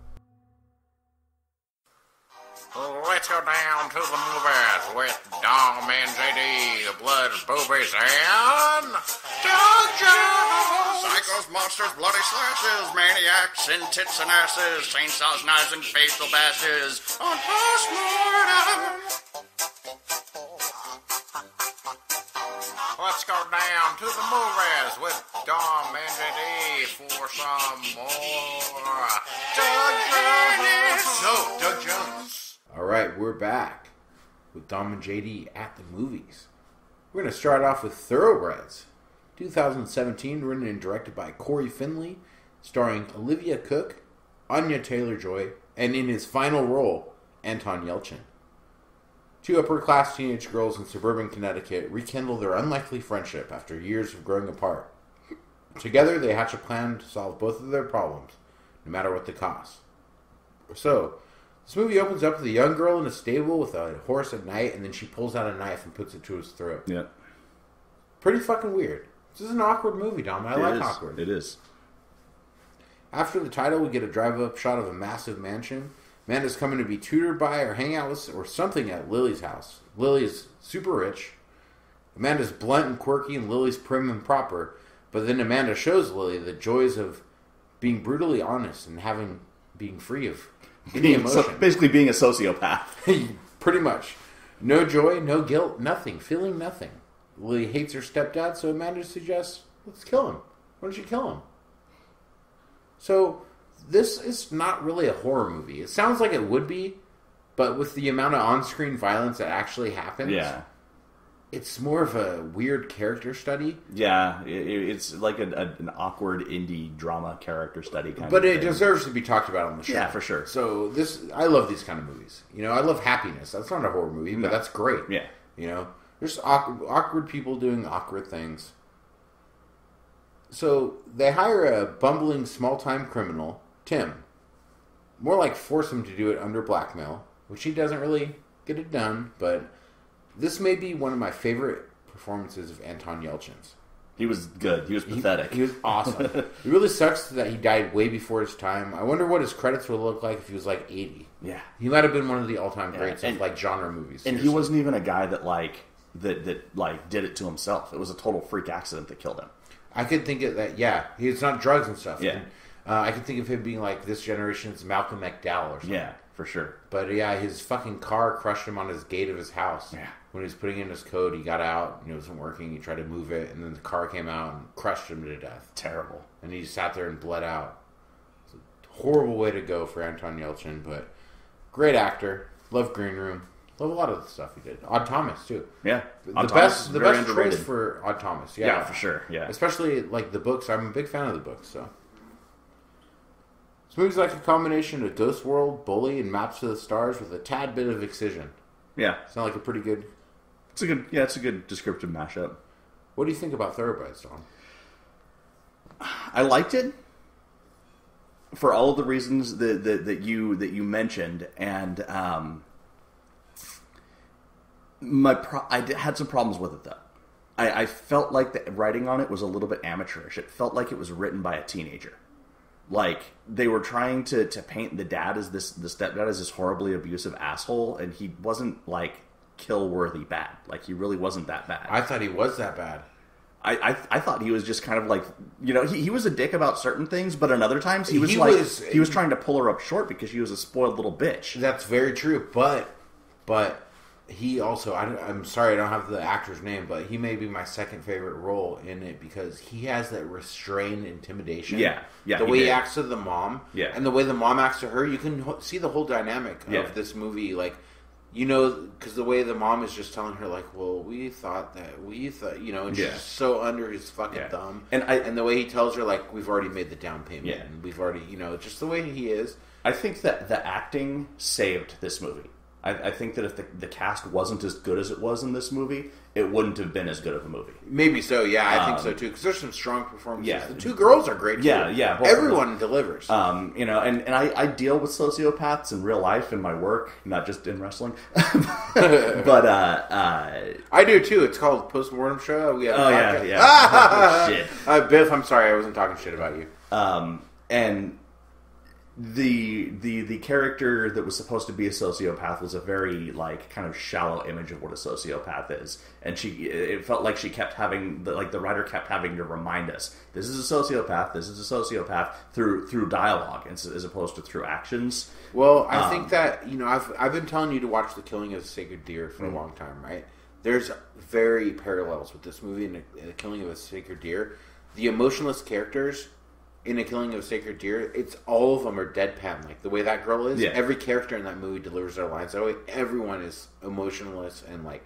Let's go down to the movies with Dom and J D, the blood, boobies, and Doug Jones.
Psychos, monsters, bloody slashes, maniacs, and tits and asses, chainsaws, knives, and facial bashes on Post Mortem.
Let's go down to the movies with Dom and J D for some more Doug Jones.
No, Doug Jones. All right, we're back with Dom and J D at the movies. We're going to start off with Thoroughbreds, twenty seventeen, written and directed by Corey Finley, starring Olivia Cook, Anya Taylor-Joy, and in his final role, Anton Yelchin. Two upper-class teenage girls in suburban Connecticut rekindle their unlikely friendship after years of growing apart. Together, they hatch a plan to solve both of their problems, no matter what the cost. So, this movie opens up with a young girl in a stable with a horse at night, and then she pulls out a knife and puts it to his throat.
Yeah.
Pretty fucking weird. This is an awkward movie, Dom. I
It
like
is.
awkward.
It is.
After the title, we get a drive-up shot of a massive mansion. Amanda's coming to be tutored by or hang out with or something at Lily's house. Lily is super rich. Amanda's blunt and quirky, and Lily's prim and proper. But then Amanda shows Lily the joys of being brutally honest and having being free of any
Being,
emotion.
so, basically being a sociopath.
Pretty much. No joy, no guilt, nothing. Feeling nothing. Lily hates her stepdad, so Amanda suggests, let's kill him. Why don't you kill him? So, this is not really a horror movie. It sounds like it would be, but with the amount of on-screen violence that actually happens,
Yeah.
it's more of a weird character study.
Yeah, it, it's like a, a, an awkward indie drama character study kind
But
of
it
thing.
deserves to be talked about on the show.
Yeah, for sure.
So, this, I love these kind of movies. You know, I love Happiness. That's not a horror movie, but
No.
that's great.
Yeah.
You know, there's awkward, awkward people doing awkward things. So they hire a bumbling small-time criminal, Tim. More like force him to do it under blackmail, which he doesn't really get it done, but this may be one of my favorite performances of Anton Yelchin's.
He was good. He was pathetic.
He, he was awesome. It really sucks that he died way before his time. I wonder what his credits would look like if he was like eighty.
Yeah.
He might have been one of the all-time
Yeah,
greats
and-
of like genre movies.
And he
seriously.
wasn't even a guy that like that that like did it to himself. It was a total freak accident that killed him.
I could think of that, yeah. It's not drugs and stuff.
Yeah.
And, uh, I could think of him being like this generation's Malcolm McDowell or something.
Yeah, for sure.
But yeah, his fucking car crushed him on his gate of his house.
Yeah.
When he was putting in his code, he got out and it wasn't working. He tried to move it, and then the car came out and crushed him to death.
Terrible.
And he just sat there and bled out. It's a horrible way to go for Anton Yelchin, but great actor. Love Green Room. Love a lot of the stuff he did. Odd Thomas too.
Yeah.
The
Odd Thomas
best,
is
the
very
best
underrated.
choice for Odd Thomas. Yeah,
Yeah, for sure. Yeah.
especially like the books. I'm a big fan of the books. So this movie's like a combination of Ghost World, Bully, and Maps to the Stars with a tad bit of Excision.
Yeah.
Sound like a pretty good.
It's a good yeah, it's a good descriptive mashup.
What do you think about Thoroughbreds, Tom?
I liked it for all of the reasons that, that, that you that you mentioned, and um, my pro- I did, had some problems with it though. I, I felt like the writing on it was a little bit amateurish. It felt like it was written by a teenager. Like they were trying to, to paint the dad as this the stepdad as this horribly abusive asshole, and he wasn't like kill worthy bad. Like he really wasn't that bad.
I thought he was that bad.
I, I I thought he was just kind of like, you know, he, he was a dick about certain things, but on other times he was
He
like
was-
he was trying to pull her up short because she was a spoiled little bitch.
That's very true, but but he also I, I'm sorry I don't have the actor's name, but he may be my second favorite role in it because he has that restrained intimidation.
Yeah, yeah,
The
he
way he
did.
acts to the mom,
Yeah.
and the way the mom acts to her, you can ho- see the whole dynamic
Yeah.
of this movie. Like, you know, because the way the mom is just telling her, like, well, we thought that we thought, you know, and she's
Yeah.
just so under his fucking
Yeah.
thumb.
And I-
and the way he tells her, like, we've already made the down payment,
Yeah.
and we've already, you know, just the way he is.
I think that the acting saved this movie. I, I think that if the, the cast wasn't as good as it was in this movie, it wouldn't have been as good of a movie.
Maybe so, yeah, I think
Um,
so too. Because there's some strong performances.
yeah.
The two girls are great. Too.
Yeah, yeah, both of
Everyone delivers.
Um, you know, and, and I, I deal with sociopaths in real life in my work, not just in wrestling. but uh, uh,
I do too. It's called Post Mortem Show. We have a
oh yeah,
podcast.
yeah, shit.
Uh, Biff, I'm sorry, I wasn't talking shit about you.
Um, and the the the character that was supposed to be a sociopath was a very like kind of shallow image of what a sociopath is, and she it felt like she kept having the, like the writer kept having to remind us this is a sociopath, this is a sociopath through through dialogue as, as opposed to through actions.
Well, I
um,
think that you know I've I've been telling you to watch The Killing of a Sacred Deer for mm-hmm. a long time, right? There's very parallels with this movie and The Killing of a Sacred Deer. The emotionless characters in A Killing of a Sacred Deer, it's all of them are deadpan. Like the way that girl is,
yeah.
every character in that movie delivers their lines that way. Everyone is emotionless and like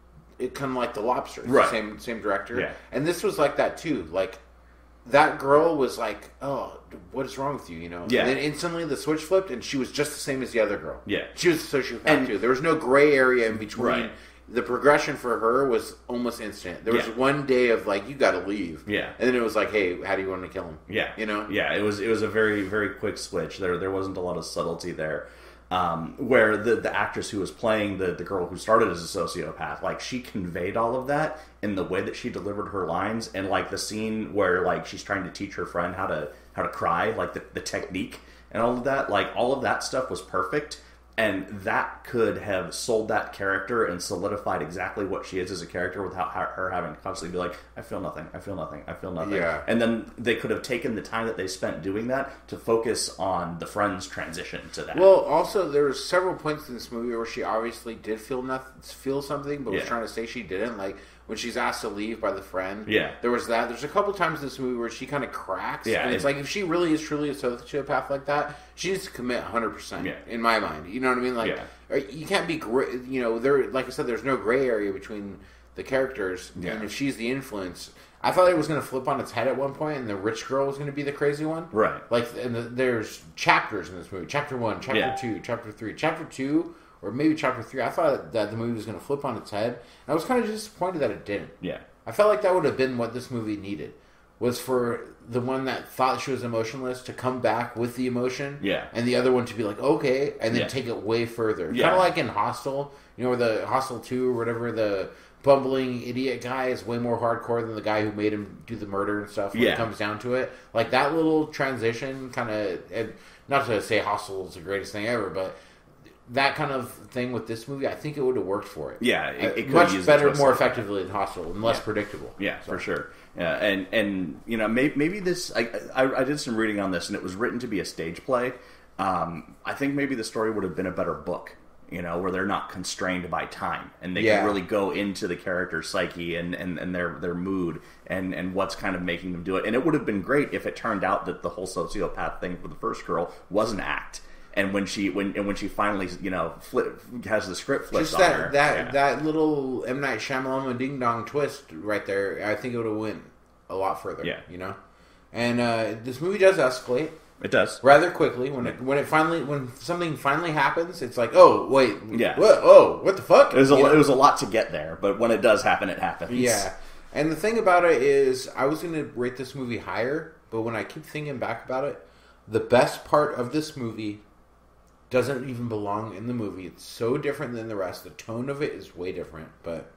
it kind of like The Lobster. It's
right.
the same same director.
Yeah.
And this was like that too. Like that girl was like, "Oh, what is wrong with you?" You know.
Yeah.
And then instantly the switch flipped, and she was just the same as the other girl.
Yeah.
She was a sociopath
and,
too. There was no gray area in between.
Right.
The progression for her was almost instant. There was
yeah.
one day of like, you got to leave.
Yeah.
And then it was like, hey, how do you want to kill him?
Yeah.
You know?
Yeah, it was it was a very, very quick switch. There there wasn't a lot of subtlety there. Um, where the, the actress who was playing the, the girl who started as a sociopath, like, she conveyed all of that in the way that she delivered her lines, and like the scene where like she's trying to teach her friend how to how to cry, like the, the technique and all of that, like all of that stuff was perfect. And that could have sold that character and solidified exactly what she is as a character without her having to constantly be like, I feel nothing, I feel nothing, I feel nothing.
Yeah.
And then they could have taken the time that they spent doing that to focus on the friend's transition to that.
Well, also, there were several points in this movie where she obviously did feel nothing, feel something, but was
yeah.
trying to say she didn't. Like, when she's asked to leave by the friend.
Yeah.
There was that. There's a couple times in this movie where she kind of cracks.
Yeah,
and it's
it,
like, if she really is truly a sociopath like that, she needs to commit one hundred percent,
yeah.
in my mind. You know what I mean? Like,
yeah.
you can't be, gray, you know, there. Like I said, there's no gray area between the characters.
Yeah.
And if she's the influence, I thought it was going to flip on its head at one point, and the rich girl was going to be the crazy one.
Right.
Like, and the, there's chapters in this movie. Chapter one, chapter
yeah.
two, chapter three. Chapter two, or maybe chapter three, I thought that the movie was going to flip on its head. And I was kind of disappointed that it didn't.
Yeah.
I felt like that would have been what this movie needed. Was for the one that thought she was emotionless to come back with the emotion.
Yeah.
And the other one to be like, okay, and then
yeah.
take it way further.
Yeah.
Kind of like in Hostel, you know, where the Hostel two or whatever, the bumbling idiot guy is way more hardcore than the guy who made him do the murder and stuff when
yeah.
it comes down to it. Like that little transition kind of, not to say Hostel is the greatest thing ever, but that kind of thing with this movie, I think it would have worked for it.
Yeah, it, it could
much better, more
like
effectively than Hostel, and less
yeah.
predictable.
Yeah,
so.
for sure. Yeah, and and you know maybe, maybe this I, I I did some reading on this, and it was written to be a stage play. Um, I think maybe the story would have been a better book. You know, where they're not constrained by time, and they
yeah.
can really go into the character's psyche and, and, and their their mood and, and what's kind of making them do it. And it would have been great if it turned out that the whole sociopath thing for the first girl was an act. And when she when and when she finally you know flip, has the script flipped
just
on
that
her,
that
yeah.
that little M Night Shyamalan ding dong twist right there, I think it would have went a lot further.
Yeah,
you know. And uh, this movie does escalate.
It does
rather quickly when it when it finally when something finally happens. It's like, oh wait,
yeah,
what? Oh, what the fuck?
It was a,
you know?
it was a lot to get there, but when it does happen, it happens.
Yeah, and the thing about it is, I was going to rate this movie higher, but when I keep thinking back about it, the best part of this movie doesn't even belong in the movie. It's so different than the rest. The tone of it is way different, but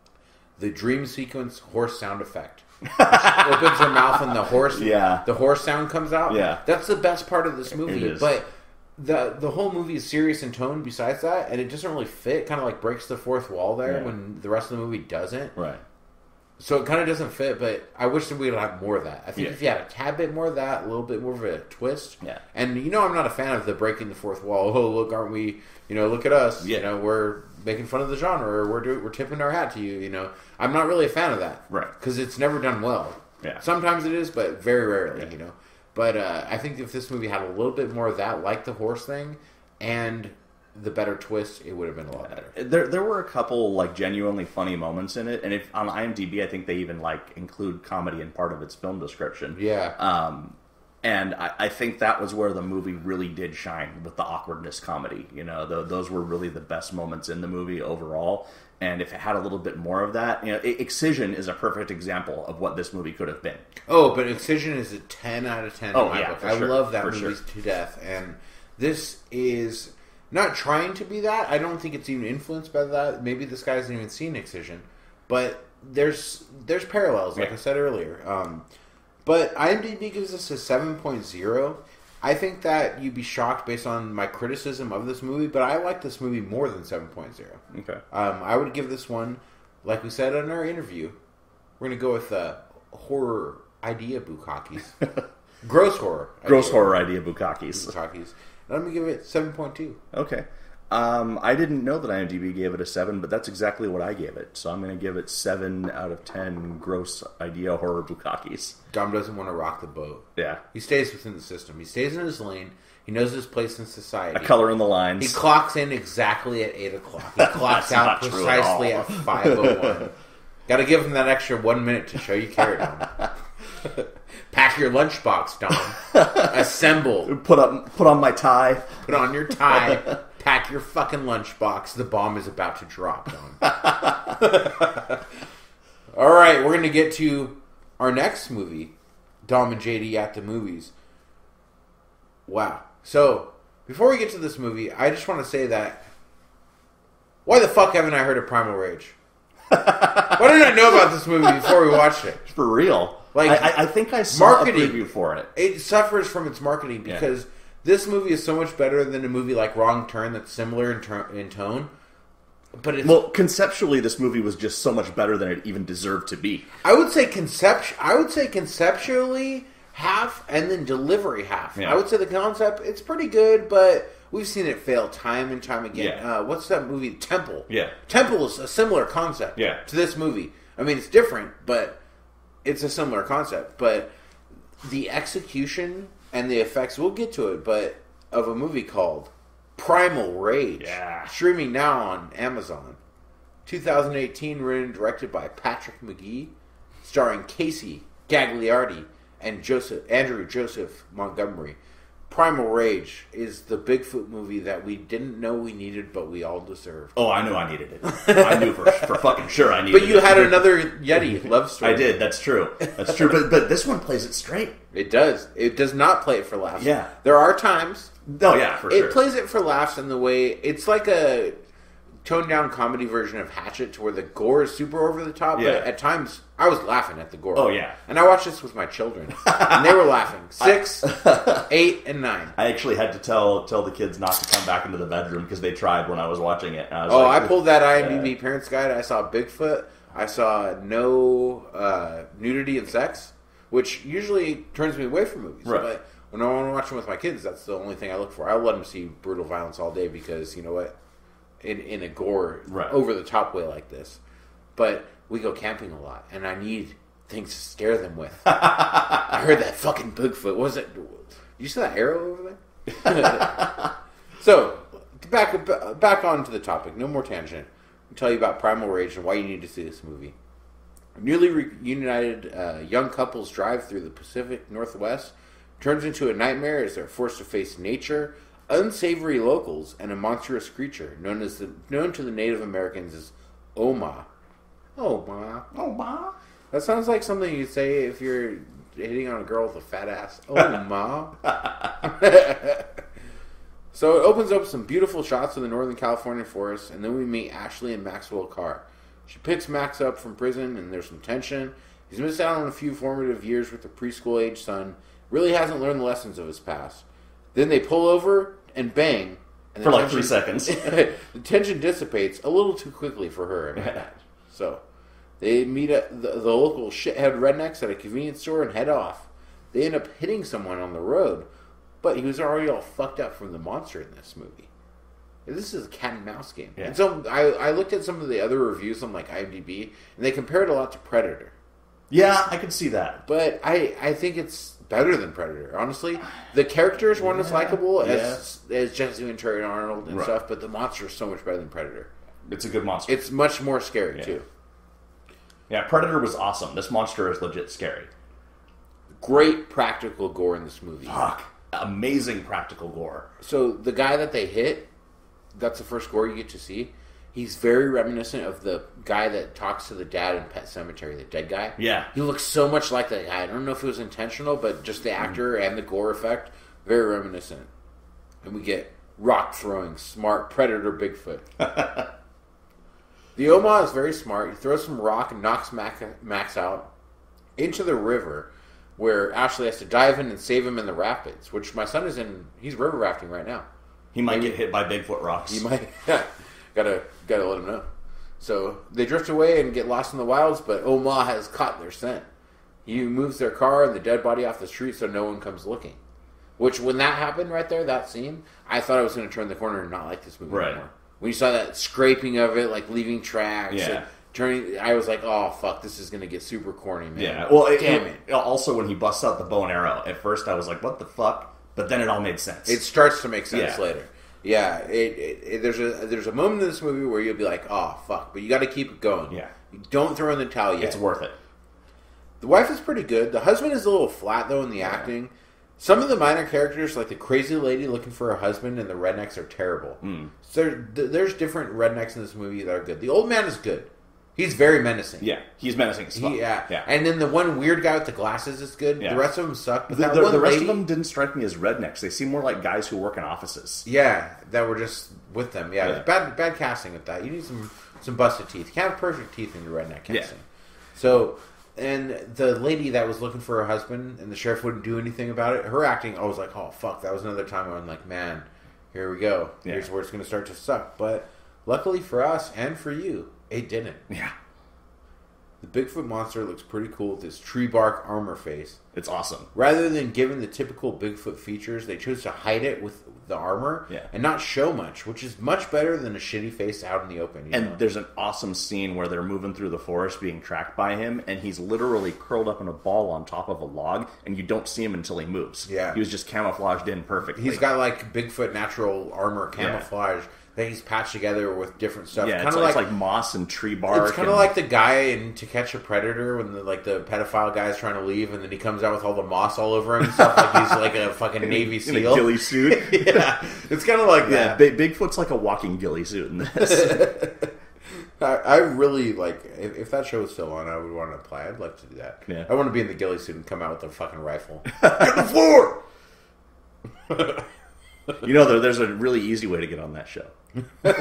the dream sequence horse sound effect. Opens her mouth and the horse
yeah.
the horse sound comes out.
Yeah.
That's the best part of this movie.
It is.
But the the whole movie is serious in tone besides that, and it doesn't really fit. Kind of like breaks the fourth wall there
yeah.
when the rest of the movie doesn't.
Right.
So it kind of doesn't fit, but I wish that we would have more of that. I think
yeah.
if you had a tad bit more of that, a little bit more of a twist.
Yeah.
And you know I'm not a fan of the breaking the fourth wall. Oh, look, aren't we, you know, look at us.
Yeah.
You know, we're making fun of the genre, or we're, do, we're tipping our hat to you, you know. I'm not really a fan of that.
Right.
Because it's never done well.
Yeah.
Sometimes it is, but very rarely,
yeah.
you know. But uh, I think if this movie had a little bit more of that, like the horse thing, and the better twist, it would have been a lot better.
There, there were a couple like genuinely funny moments in it, and if on IMDb, I think they even like include comedy in part of its film description.
Yeah.
Um, and I, I think that was where the movie really did shine with the awkwardness comedy. You know, the, those were really the best moments in the movie overall. And if it had a little bit more of that, you know, Excision is a perfect example of what this movie could have been.
Oh, but Excision is a ten out of ten
oh,
in my
yeah,
book.
for
I
sure,
love that
for
movie
sure.
to death, and this is not trying to be that. I don't think it's even influenced by that. Maybe this guy hasn't even seen Excision, but there's there's parallels, like
yeah.
I said earlier. Um, but IMDb gives us a seven point oh, I think that you'd be shocked based on my criticism of this movie, but I like this movie more than seven point oh.
Okay.
Um, I would give this one, like we said in our interview, we're going to go with uh, horror idea bukkakis. Gross horror.
Gross idea. horror idea bukkakis.
Bukkakis. And I'm going to give it seven point two.
Okay. Um, I didn't know that IMDb gave it a seven, but that's exactly what I gave it. So I'm going to give it seven out of ten gross idea horror bukkakis.
Dom doesn't want to rock the boat.
Yeah.
He stays within the system. He stays in his lane. He knows his place in society.
A color in the lines.
He clocks in exactly at eight o'clock. He clocks out precisely at, at five oh one. Got to give him that extra one minute to show you care, Dom. Pack your lunchbox, Dom. Assemble.
Put up, put on my tie.
Put on your tie. Pack your fucking lunchbox. The bomb is about to drop, Dom. All right, we're going to get to our next movie, Dom and J D at the Movies. Wow. So, before we get to this movie, I just want to say that why the fuck haven't I heard of Primal Rage? Why didn't I know about this movie before we watched it?
For real.
Like,
I, I think I saw marketing, a preview for it.
It suffers from its marketing because yeah. this movie is so much better than a movie like Wrong Turn that's similar in, ter- in tone. But it's,
well, conceptually, this movie was just so much better than it even deserved to be.
I would say concept. I would say conceptually half, and then delivery half. Yeah. I would say the concept it's pretty good, but we've seen it fail time and time again.
Yeah.
Uh, what's that movie? Temple.
Yeah,
Temple is a similar concept.
Yeah.
To this movie. I mean, it's different, but it's a similar concept. But the execution and the effects, we'll get to it. But of a movie called Primal Rage,
yeah.
streaming now on Amazon. twenty eighteen, written and directed by Patrick McGee, starring Casey Gagliardi and Joseph Andrew Joseph Montgomery. Primal Rage is the Bigfoot movie that we didn't know we needed, but we all deserved.
Oh, I knew I needed it. I knew for, for fucking sure I needed it.
But you
it.
had another Yeti love story.
I did. That's true. That's true. But but this one plays it straight.
It does. It does not play it for laughs.
Yeah.
There are times.
Oh yeah, for sure.
It plays it for laughs in the way it's like a toned down comedy version of Hatchet, to where the gore is super over the top.
Yeah.
But at times, I was laughing at the gore.
Oh yeah.
And I watched this with my children, and they were laughing. Six, eight, and nine.
I actually had to tell tell the kids not to come back into the bedroom because they tried when I was watching it. I was
oh,
like,
I pulled that IMDb uh, Parents Guide. I saw Bigfoot. I saw no uh, nudity and sex, which usually turns me away from movies.
Right.
But when I want to watch them with my kids, that's the only thing I look for. I let them see brutal violence all day because, you know what, in in a gore,
right. over the top way like this. But we go camping a lot, and I need things to scare them with. I heard that fucking Bigfoot. What was it? You see that arrow over there? So, back back on to the topic. No more tangent. I'll tell you about Primal Rage and why you need to see this movie. Newly reunited uh, young couples drive through the Pacific Northwest turns into a nightmare as they're forced to face nature, unsavory locals, and a monstrous creature known as the known to the Native Americans as Oma. Oma. Oma.
That sounds like something you'd say if you're hitting on a girl with a fat ass. Oma. So it opens up with some beautiful shots of the Northern California forest, and then we meet Ashley and Maxwell Carr. She picks Max up from prison, and there's some tension. He's missed out on a few formative years with a preschool-age son. Really hasn't learned the lessons of his past. Then they pull over and bang. And
for like
tension,
three seconds.
The tension dissipates a little too quickly for her. And my dad. So they meet at the, the local shithead rednecks at a convenience store and head off. They end up hitting someone on the road, but he was already all fucked up from the monster in this movie. This is a cat and mouse game.
Yeah.
And so I, I looked at some of the other reviews on like IMDb, and they compare it a lot to Predator.
Yeah, I can see that.
But I, I think it's better than Predator, honestly. The characters weren't yeah, as likable
yeah.
as as Jesse Ventura and Arnold and
right.
stuff, but the monster is so much better than Predator.
It's a good monster.
It's much more scary,
yeah.
too.
Yeah, Predator was awesome. This monster is legit scary.
Great practical gore in this movie.
Fuck. Amazing practical gore.
So the guy that they hit, that's the first gore you get to see. He's very reminiscent of the guy that talks to the dad in Pet Sematary, the dead guy.
Yeah.
He looks so much like that guy. I don't know if it was intentional, but just the actor and the gore effect, very reminiscent. And we get rock-throwing, smart Predator Bigfoot. The Oma is very smart. He throws some rock and knocks Mac, Max out into the river. where Ashley has to dive in and save him in the rapids, which my son is in. He's river rafting right now.
He might
Maybe,
get hit by Bigfoot rocks.
He might. gotta gotta let him know. So they drift away and get lost in the wilds, but Oma has caught their scent. He moves their car and the dead body off the street so no one comes looking. Which, when that happened right there, that scene, I thought I was going to turn the corner and not like this movie
right.
anymore. When you saw that scraping of it, like leaving tracks,
yeah.
and turning, I was like, "Oh fuck, this is going to get super corny, man."
Yeah. Well, it,
damn
it,
it.
Also, when he busts out the bow and arrow, at first I was like, "What the fuck?" But then it all made sense.
It starts to make sense
yeah.
later. Yeah. It, it, it, there's a there's a moment in this movie where you'll be like, "Oh fuck," but you got to keep it going.
Yeah.
Don't throw in the towel yet.
It's worth it.
The wife is pretty good. The husband is a little flat though in the yeah. acting. Some of the minor characters, like the crazy lady looking for a husband and the rednecks, are terrible. Mm. So there, there's different rednecks in this movie that are good. The old man is good. He's very menacing.
Yeah, he's menacing as fuck.
He, yeah.
yeah.
And then the one weird guy with the glasses is good. Yeah. The rest of them suck. But
the
that
the,
one
the rest
lady,
of them didn't strike me as rednecks. They seem more like guys who work in offices.
Yeah, that were just with them. Yeah,
yeah.
bad bad casting with that. You need some, some busted teeth. You can't have perfect teeth in your redneck casting.
Yeah.
So... And the lady that was looking for her husband, and the sheriff wouldn't do anything about it, her acting, I was like, oh, fuck. That was another time where I'm like, man, here we go.
Yeah.
Here's where it's going to start to suck. But luckily for us and for you, it didn't.
Yeah.
The Bigfoot monster looks pretty cool with his tree bark armor face.
It's awesome.
Rather than giving the typical Bigfoot features, they chose to hide it with the armor
yeah.
and not show much, which is much better than a shitty face out in the open. You
and
know?
There's an awesome scene where they're moving through the forest being tracked by him, and he's literally curled up in a ball on top of a log, and you don't see him until he moves.
Yeah.
He was just camouflaged in perfectly.
He's got like Bigfoot natural armor camouflage. Yeah. That he's patched together with different stuff.
Yeah,
kind
it's,
of
like,
like,
it's like moss and tree bark.
It's kind of
and...
like the guy in To Catch a Predator when the, like the pedophile guy's trying to leave, and then he comes out with all the moss all over him and stuff. Like he's like a fucking Navy SEAL
in a ghillie suit.
Yeah, it's kind of like
yeah,
that.
Big, Bigfoot's like a walking ghillie suit in this.
I, I really like if, if that show was still on, I would want to apply. I'd love to do that.
Yeah.
I want to be in the ghillie suit and come out with a fucking rifle. Get on the floor.
You know, there, there's a really easy way to get on that show.
not,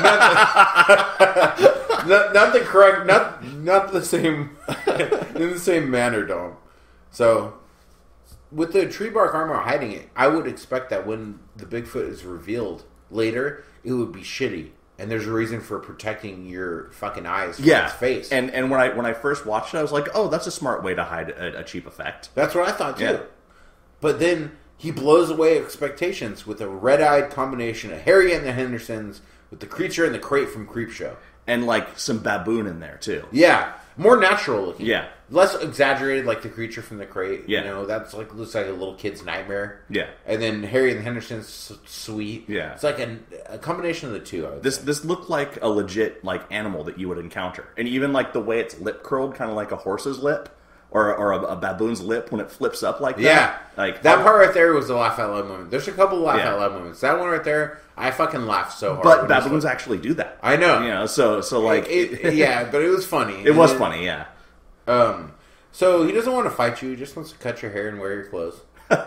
the, not the correct, not not the same in the same manner, Dom. So, with the tree bark armor hiding it, I would expect that when the Bigfoot is revealed later, it would be shitty, and there's a reason for protecting your fucking eyes from
yeah.
its face.
And and when I when I first watched it, I was like, oh, that's a smart way to hide a, a cheap effect.
That's what I thought too.
Yeah.
But then he blows away expectations with a red-eyed combination of Harry and the Hendersons with the creature in the crate from Creepshow.
And, like, some baboon in there, too.
Yeah. More natural looking.
Yeah.
Less exaggerated like the creature from the crate.
Yeah.
You know, that's like, looks like a little kid's nightmare.
Yeah.
And then Harry and the Hendersons, sweet.
Yeah.
It's like a, a combination of the two, I would
This
say.
this looked like a legit, like, animal that you would encounter. And even, like, the way it's lip curled, kind of like a horse's lip. Or, or a, a baboon's lip when it flips up like that.
Yeah.
Like
that part right there was a laugh out loud moment. There's a couple of laugh
Yeah.
out loud moments. That one right there, I fucking laughed so hard.
But baboons actually do that.
I know.
You know, so, so like...
It, it, yeah, but it was funny.
It
and
was
then,
funny, yeah.
Um, so he doesn't want to fight you. He just wants to cut your hair and wear your clothes.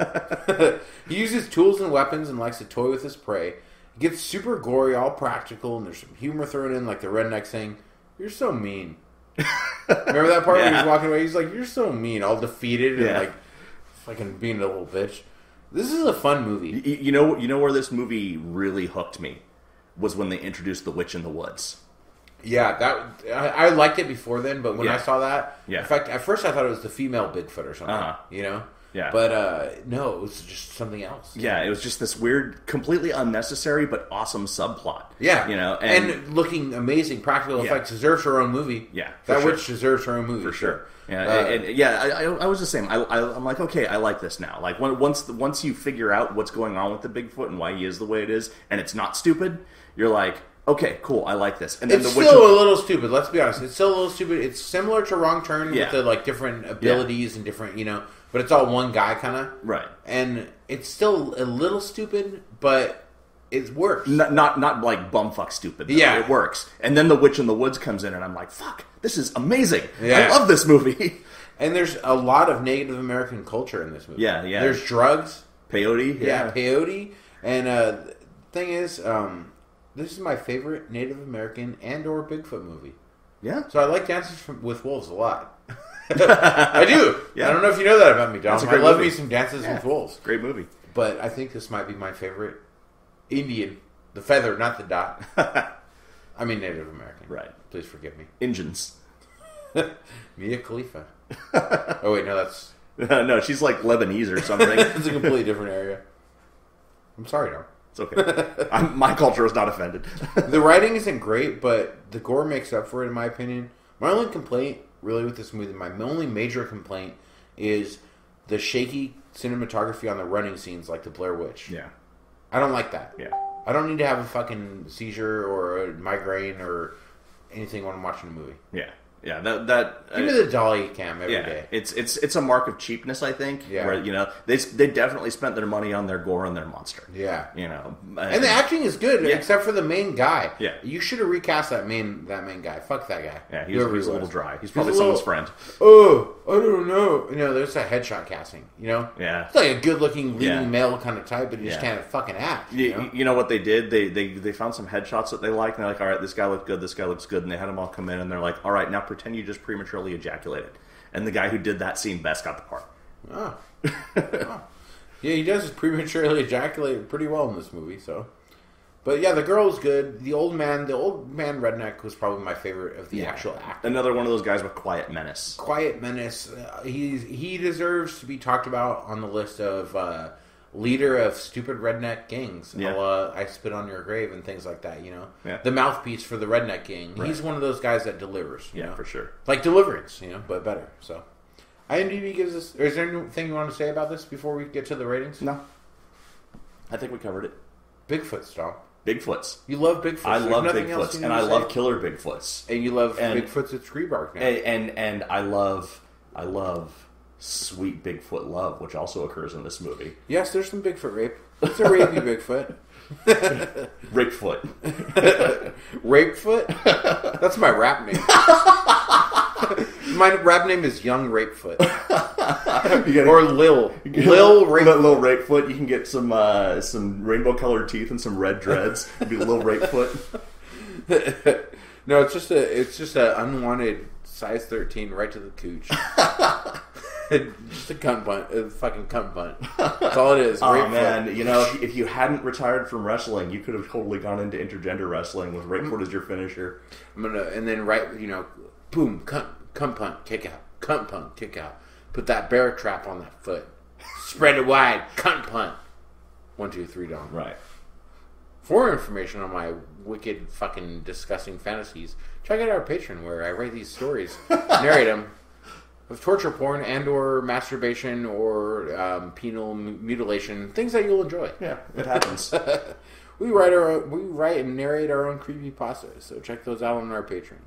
He uses tools and weapons and likes to toy with his prey. It gets super gory, all practical, and there's some humor thrown in, like the redneck saying, "You're so mean." Remember that part
yeah.
where he's walking away? He's like, "You're so mean," all defeated and
yeah.
like fucking being a little bitch. This is a fun movie.
You, you know, you know where this movie really hooked me was when they introduced the witch in the woods.
Yeah, that I, I liked it before then, but when
Yeah.
I saw that,
Yeah.
in fact, at first I thought it was the female Bigfoot or something.
Uh-huh.
You know,
Yeah.
but uh, no, it was just something else.
Yeah, it was just this weird, completely unnecessary but awesome subplot.
Yeah,
you know,
and,
and,
looking amazing, practical
Yeah.
effects, deserves her own movie.
Yeah, for
that
sure.
witch deserves her own movie
for sure. Yeah,
Uh,
and, and, yeah, I, I, I was the same. I, I, I'm like, okay, I like this now. Like when, once once you figure out what's going on with the Bigfoot and why he is the way it is, and it's not stupid, you're like, okay, cool, I like this. And then
it's
the witch
still
of,
a little stupid. Let's be honest. It's still a little stupid. It's similar to Wrong Turn
Yeah.
with the like different abilities and different, you know, but it's all one guy kind of.
right.
And it's still a little stupid, but it works.
Not, not not like bumfuck stupid. Though.
Yeah.
It works. And then the Witch in the Woods comes in, and I'm like, fuck, this is amazing.
Yeah.
I love this movie.
And there's a lot of Native American culture in this movie.
Yeah, yeah.
There's drugs.
Peyote.
Yeah,
Yeah.
peyote. And uh, the thing is, um, this is my favorite Native American and or Bigfoot movie.
Yeah.
So I like Dances from, with Wolves a lot. I do.
Yeah.
I don't know if you know that about me, Dom.
That's a
I
great
love
movie.
me some Dances
Yeah.
with Wolves.
Great movie.
But I think this might be my favorite Indian. The feather, not the dot. I mean Native American.
Right.
Please forgive me.
Engines.
Mia Khalifa. Oh, wait, no, that's...
No, she's like Lebanese or something.
It's a completely different area. I'm sorry, Dom.
It's okay. I'm, my culture is not offended.
The writing isn't great, but the gore makes up for it, in my opinion. My only complaint, really, with this movie, my only major complaint is the shaky cinematography on the running scenes, like the Blair Witch.
Yeah.
I don't like that.
Yeah.
I don't need to have a fucking seizure or a migraine or anything when I'm watching a movie.
Yeah. Yeah, that that
Give me the dolly cam every
yeah,
day.
it's it's it's a mark of cheapness, I think.
Yeah.
Where, you know, they they definitely spent their money on their gore and their monster.
Yeah.
You know,
And the acting is good,
Yeah.
except for the main guy.
Yeah.
You should have recast that main that main guy. Fuck that guy.
Yeah, he's,
Whoever
he's
he
a little
was.
dry. He's
He's
probably
a
someone's
little-
friend.
Oh, I don't know. You know, there's a headshot casting. You know,
Yeah.
it's like a good-looking leading
Yeah.
male kind of type, but he just
Yeah.
can't fucking act. You
You,
know?
you know what they did? They, they they found some headshots that they liked, and they're like, all right, this guy looked good, this guy looks good, and they had them all come in, and they're like, all right, now pretend you just prematurely ejaculated. And the guy who did that scene best got the part.
Oh. Oh. Yeah, he does prematurely ejaculate pretty well in this movie. So, but yeah, the girl was good. The old man, the old man redneck was probably my favorite of the
Yeah.
actual act.
Another one of those guys with quiet menace.
Quiet menace. Uh, he he deserves to be talked about on the list of uh, leader of stupid redneck gangs.
Yeah.
A la I Spit on Your Grave and things like that. You know,
Yeah.
the mouthpiece for the redneck gang.
Right.
He's one of those guys that delivers. You
Yeah,
know?
for sure.
Like Deliverance, you know, but better. So, IMDb gives us. Or is there anything you want to say about this before we get to the ratings?
No. I think we covered it.
Bigfoot, stop.
Bigfoots.
You love Bigfoots.
I
There's
love
nothing else
Bigfoots,
you need
and
to
I
say.
love killer Bigfoots.
And you love
And-
Bigfoots at tree bark now.
And, and and I love I love sweet Bigfoot love, which also occurs in this movie.
Yes, there's some Bigfoot rape. It's a rapey Bigfoot.
Rickfoot.
Rapefoot? That's my rap name. My rap name is Young Rapefoot. Or Lil. Lil Rapefoot.
Little Rapefoot. You can get some uh, some rainbow colored teeth and some red dreads. It'd be a little Rapefoot.
No, it's just a it's just a unwanted size thirteen right to the cooch. Just a cunt bunt, a fucking cunt bunt. That's all it is.
Oh
Rapefoot.
man, you know, if, if you hadn't retired from wrestling, you could have totally gone into intergender wrestling with Rapefoot as your finisher.
I'm gonna and then right, you know, boom, cunt, cunt punt, kick out, cunt punt, kick out. Put that bear trap on that foot. Spread it wide, cunt punt. One, two, three, down.
Right.
For more information on my wicked, fucking, disgusting fantasies, check out our Patreon where I write these stories, narrate them, of torture porn and or masturbation or um, penal m- mutilation, things that you'll enjoy.
Yeah, it happens.
We write our own, we write and narrate our own creepy pastas, so check those out on our Patreon.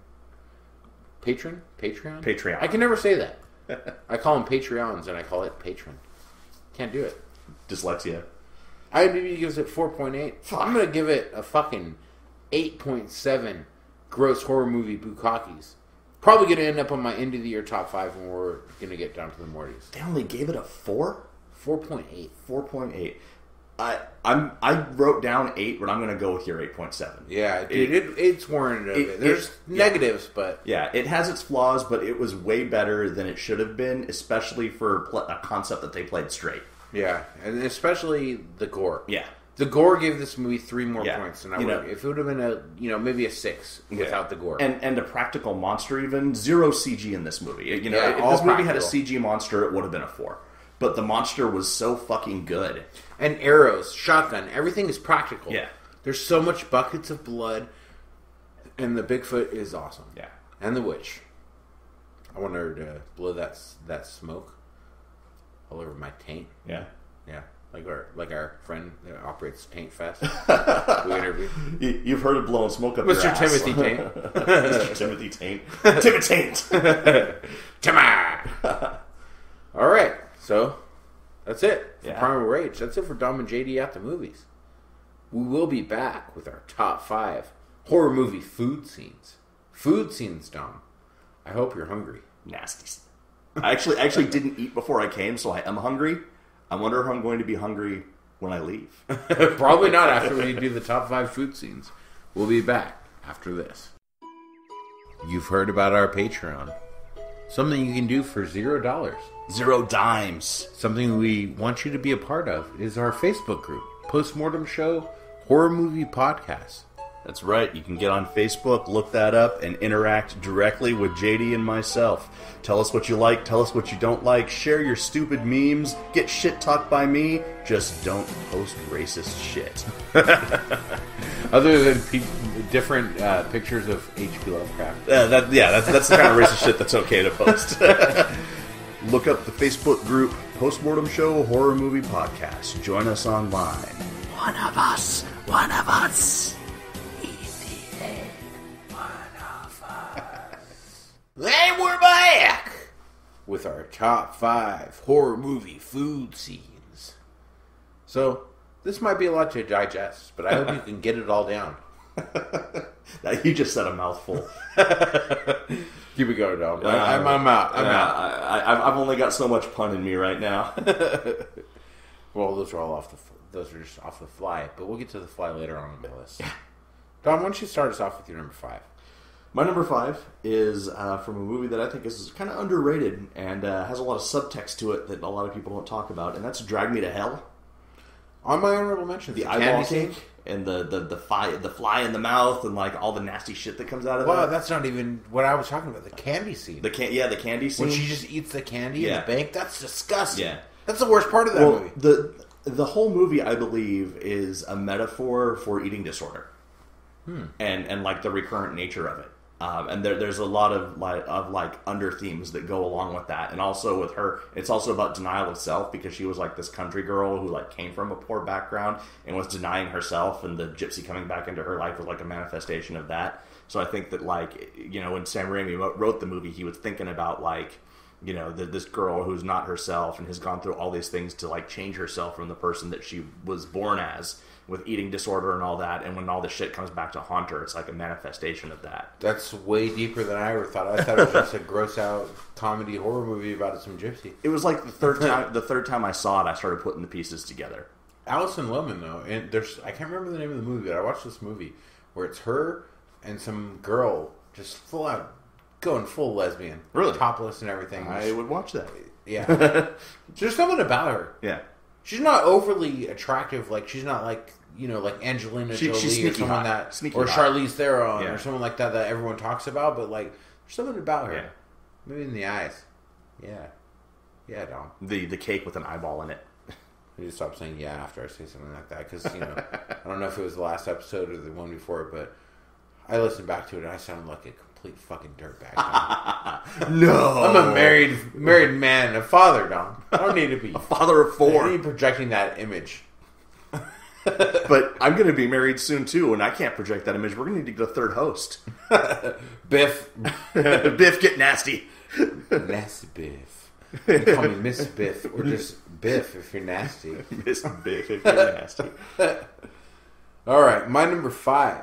Patron? Patreon?
Patreon.
I can never say that. I call them Patreons and I call it Patron. Can't do it.
Dyslexia.
IMDb gives it four point eight. I'm going to give it a fucking eight point seven gross horror movie bukkakis. Probably going to end up on my end of the year top five when we're going to get down to the Mortys.
They only gave it a four?
four point eight.
four point eight. I I'm I wrote down eight, but I'm going to go with your eight point seven.
Yeah, dude, it, it's warranted.
it-
It, There's
it-
negatives,
yeah.
but...
Yeah, it has its flaws, but it was way better than it should have been, especially for pl- a concept that they played straight.
Yeah, and especially the gore.
Yeah.
The gore gave this movie three more
Yeah.
points than I
You
would.
know-
If it would have been a, you know, maybe a six without the gore.
And and a practical monster even, zero C G in this movie. You know,
Yeah,
if
all
this movie had a
practical.
C G monster, it would have been a four. But the monster was so fucking good.
And arrows, shotgun, everything is practical.
Yeah.
There's so much buckets of blood, and the Bigfoot is awesome.
Yeah.
And the witch. I want her to blow that that smoke all over my taint.
Yeah.
Yeah, like our like our friend that operates Taint Fest. We interviewed
You, you've heard of blowing smoke up
Mister
your ass.
Timothy Taint.
Mister Timothy Taint. Timothy Taint.
Timmy. All right, so that's it for
Yeah.
Primal Rage. That's it for Dom and J D at the movies. We will be back with our top five horror movie food scenes. Food scenes, Dom. I hope you're hungry.
Nasty. I actually actually didn't eat before I came, so I am hungry. I wonder if I'm going to be hungry when I leave.
Probably not after we do the top five food scenes. We'll be back after this. You've heard about our Patreon. Something you can do for zero dollars.
Zero dimes.
Something we want you to be a part of is our Facebook group, Post Mortem Show Horror Movie Podcast.
That's right. You can get on Facebook, look that up, and interact directly with J D and myself. Tell us what you like, tell us what you don't like, share your stupid memes, get shit talked by me, just don't post racist shit.
Other than pe- different uh, pictures of H P Lovecraft.
Uh, that, yeah, that's, that's the kind of racist shit that's okay to post. Look up the Facebook group, Post Mortem Show Horror Movie Podcast. Join us online. One of us, one of us.
And we're back with our top five horror movie food scenes. So, this might be a lot to digest, but I hope you can get it all down.
Now, you just said a mouthful.
Keep it going, Dom.
Uh,
I'm, I'm out. I'm
uh,
out.
I, I, I've only got so much pun in me right now.
Well, those are all off the those are just off the fly, but we'll get to the fly later on in the list. Dom, why don't you start us off with your number five?
My number five is uh, from a movie that I think is kind of underrated and uh, has a lot of subtext to it that a lot of people don't talk about, and that's Drag Me to Hell.
On my honorable mention,
the, the eyeball cake scene? and the the the fly, the fly in the mouth and like all the nasty shit that comes out of it.
Well, that's not even what I was talking about. The candy scene.
The can yeah, the candy scene.
When she just eats the candy
yeah.
in the bank. That's disgusting.
Yeah,
that's the worst part of that
well,
movie.
The the whole movie, I believe, is a metaphor for eating disorder, hmm. and and like the recurrent nature of it. Um, and there, there's a lot of like, of like under themes that go along with that, and also with her, it's also about denial of self because she was like this country girl who like came from a poor background and was denying herself, and the gypsy coming back into her life was like a manifestation of that. So I think that like you know when Sam Raimi wrote the movie, he was thinking about like you know the, this girl who's not herself and has gone through all these things to like change herself from the person that she was born as, with eating disorder and all that, and when all the shit comes back to haunt her, it's like a manifestation of that.
That's way deeper than I ever thought. I thought it was just a gross out comedy horror movie about some gypsy.
It was like the third time. The third time I saw it, I started putting the pieces together.
Alison Lohman, though, and there's I can't remember the name of the movie, but I watched this movie where it's her and some girl just full out going full lesbian,
really
topless and everything.
I would watch that.
Yeah, there's something about her.
Yeah.
She's not overly attractive. Like she's not like you know like Angelina
she,
Jolie
she's
or someone
hot.
that
sneaky
or
hot.
Charlize Theron
yeah.
or someone like that that everyone talks about. But like there's something about her.
Yeah.
Maybe in the eyes. Yeah. Yeah, Dom.
The the cake with an eyeball in it.
I need to stop saying yeah after I say something like that because you know I don't know if it was the last episode or the one before, but I listened back to it and I sounded like a complete fucking dirtbag.
No,
I'm a married married man, a father, Dom. I don't need to be
a father of four.
I don't need projecting that image.
But I'm going to be married soon too, and I can't project that image. We're going to need to get a third host.
Biff,
Biff, get nasty.
Nasty Biff. You can call me Miss Biff or just Biff if you're nasty.
Miss Biff if you're nasty.
All right, my number five.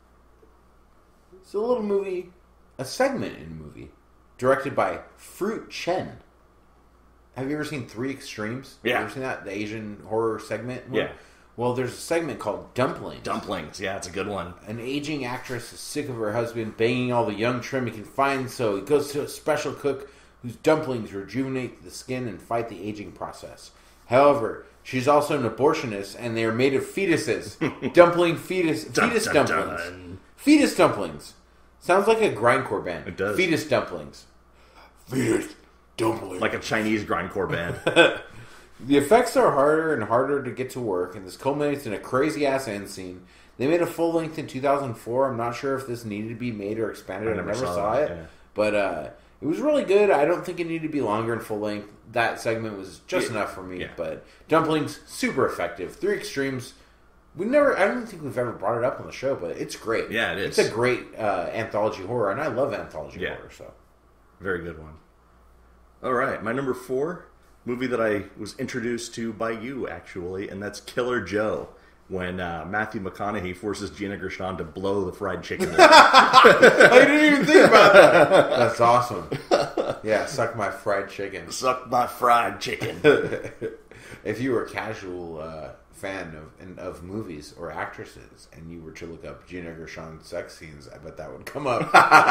It's a little movie, a segment in a movie, directed by Fruit Chen. Have you ever seen Three Extremes?
Yeah.
Have you ever seen that? The Asian horror segment?
Yeah.
Well, there's a segment called Dumplings.
Dumplings, yeah, it's a good one.
An aging actress is sick of her husband banging all the young trim he can find, so he goes to a special cook whose dumplings rejuvenate the skin and fight the aging process. However, she's also an abortionist, and they are made of fetuses. Dumpling fetus,
Dun,
fetus
dun,
dumplings.
dun.
Fetus dumplings. Sounds like a grindcore band.
It does.
Fetus dumplings. Fetus dumplings.
Like a Chinese grindcore band.
The effects are harder and harder to get to work, and this culminates in a crazy-ass end scene. They made a full length in two thousand four. I'm not sure if this needed to be made or expanded. I,
I never,
never
saw,
saw
that,
it.
Yeah.
But uh, it was really good. I don't think it needed to be longer and full length. That segment was just yeah. enough for me.
Yeah.
But Dumplings, super effective. Three Extremes. We never. I don't think we've ever brought it up on the show, but it's great.
Yeah, it is.
It's a great uh, anthology horror, and I love anthology
yeah.
horror. So,
very good one. All right, my number four movie that I was introduced to by you, actually, and that's Killer Joe. When uh, Matthew McConaughey forces Gina Gershon to blow the fried chicken.
I didn't even think about that. That's awesome. Yeah, suck my fried chicken.
Suck my fried chicken.
if you were a casual uh, fan of and of movies or actresses, and you were to look up Gina Gershon sex scenes, I bet that would come up.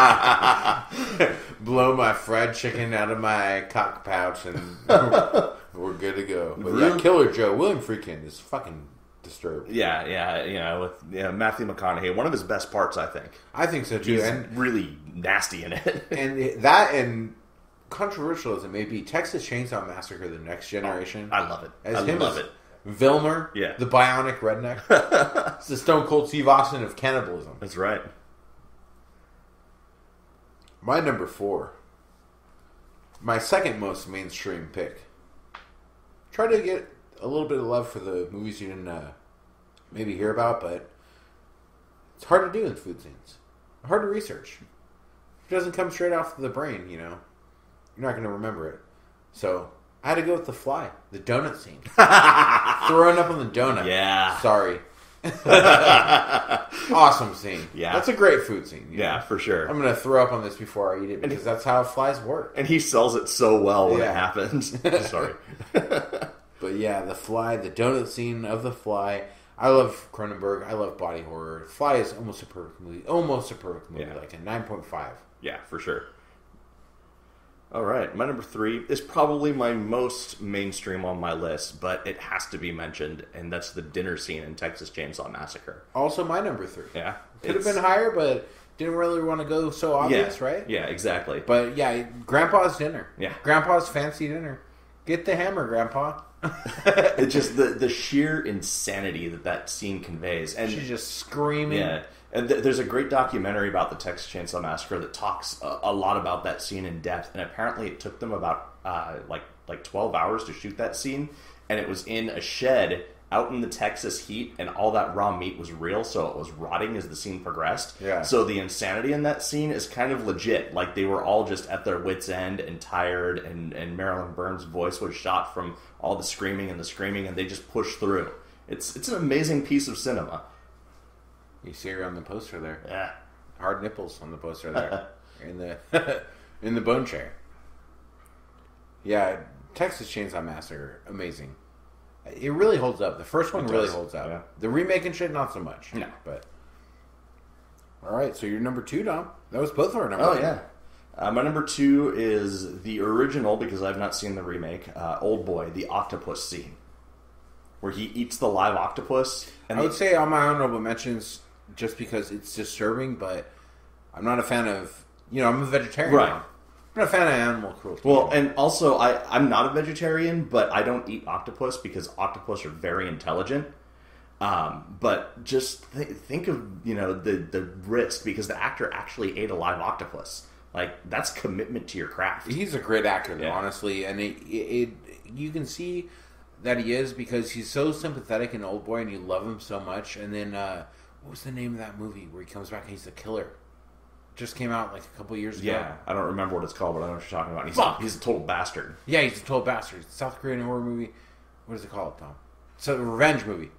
Blow my fried chicken out of my cock pouch, and we're good to go. But yeah, Killer Joe, William Friedkin is fucking disturbed.
Yeah, yeah, you know, with you know, Matthew McConaughey, one of his best parts, I think.
I think so too.
He's
and
really nasty in it.
and that and controversial as it may be, Texas Chainsaw Massacre: The Next Generation.
I love it.
As
I
him
love
as
it.
Vilmer,
Yeah.
the bionic redneck. It's the Stone Cold Steve Austin of cannibalism.
That's right.
My number four. My second most mainstream pick. Try to get a little bit of love for the movies you didn't uh, maybe hear about, but it's hard to do in food scenes. Hard to research. It doesn't come straight off the brain, you know. You're not going to remember it. So, I had to go with The Fly, the donut scene. Throwing up on the donut.
Yeah.
Sorry. Awesome scene.
Yeah.
That's a great food scene. you
Yeah,
know?
for sure.
I'm going to throw up on this before I eat it because that's how flies work.
And he sells it so well when
Yeah.
it happens. Sorry.
But yeah, The Fly, the donut scene of The Fly. I love Cronenberg. I love body horror. Fly is almost a perfect movie. Almost a perfect movie.
Yeah.
Like a nine point five.
Yeah, for sure. All right, my number three is probably my most mainstream on my list, but it has to be mentioned, and that's the dinner scene in Texas Chainsaw Massacre.
Also my number three.
Yeah.
Could have
it's-
been higher, but didn't really want to go so obvious,
yeah,
right?
Yeah, exactly.
But yeah, Grandpa's dinner.
Yeah.
Grandpa's fancy dinner. Get the hammer, Grandpa.
It's just the, the sheer insanity that that scene conveys. And
She's just screaming.
yeah, and th- there's a great documentary about the Texas Chainsaw Massacre that talks a, a lot about that scene in depth. And apparently, it took them about uh, like like twelve hours to shoot that scene, and it was in a shed out in the Texas heat, and all that raw meat was real, so it was rotting as the scene progressed.
Yeah.
So the insanity in that scene is kind of legit. Like, they were all just at their wits' end and tired, and, and Marilyn Burns' voice was shot from all the screaming and the screaming, and they just pushed through. It's it's an amazing piece of cinema.
You see her on the poster there.
Yeah.
Hard nipples on the poster there. in the in the bone chair. Yeah, Texas Chainsaw Massacre, amazing. It really holds up. The first one
It
really
does,
holds up.
yeah.
The remake and shit, not so much.
No.
But all right, so you're number two, Dom. That was both our number.
Oh,
two.
yeah. Uh, my number two is the original, because I've not seen the remake, uh, Old Boy, the octopus scene, where he eats the live octopus. And
I would
the-
say on my honorable mentions, just because it's disturbing, but I'm not a fan of. You know, I'm a vegetarian.
Right.
now. I'm not a fan of animal cruelty.
Well, and also, I, I'm not a vegetarian, but I don't eat octopus because octopus are very intelligent. Um, but just th- think of, you know, the, the risk, because the actor actually ate a live octopus. Like, that's commitment to your craft.
He's a great actor, though,
Yeah.
honestly, and it, it, it you can see that he is because he's so sympathetic in Old Boy, and you love him so much. And then, uh, what was the name of that movie where he comes back and he's the killer? Just came out like a couple years ago.
Yeah, I don't remember what it's called, but I know what you're talking about. He's,
Fuck.
he's a total bastard.
Yeah, he's a total bastard. It's a South Korean horror movie. What is it called, Tom? It's a revenge movie.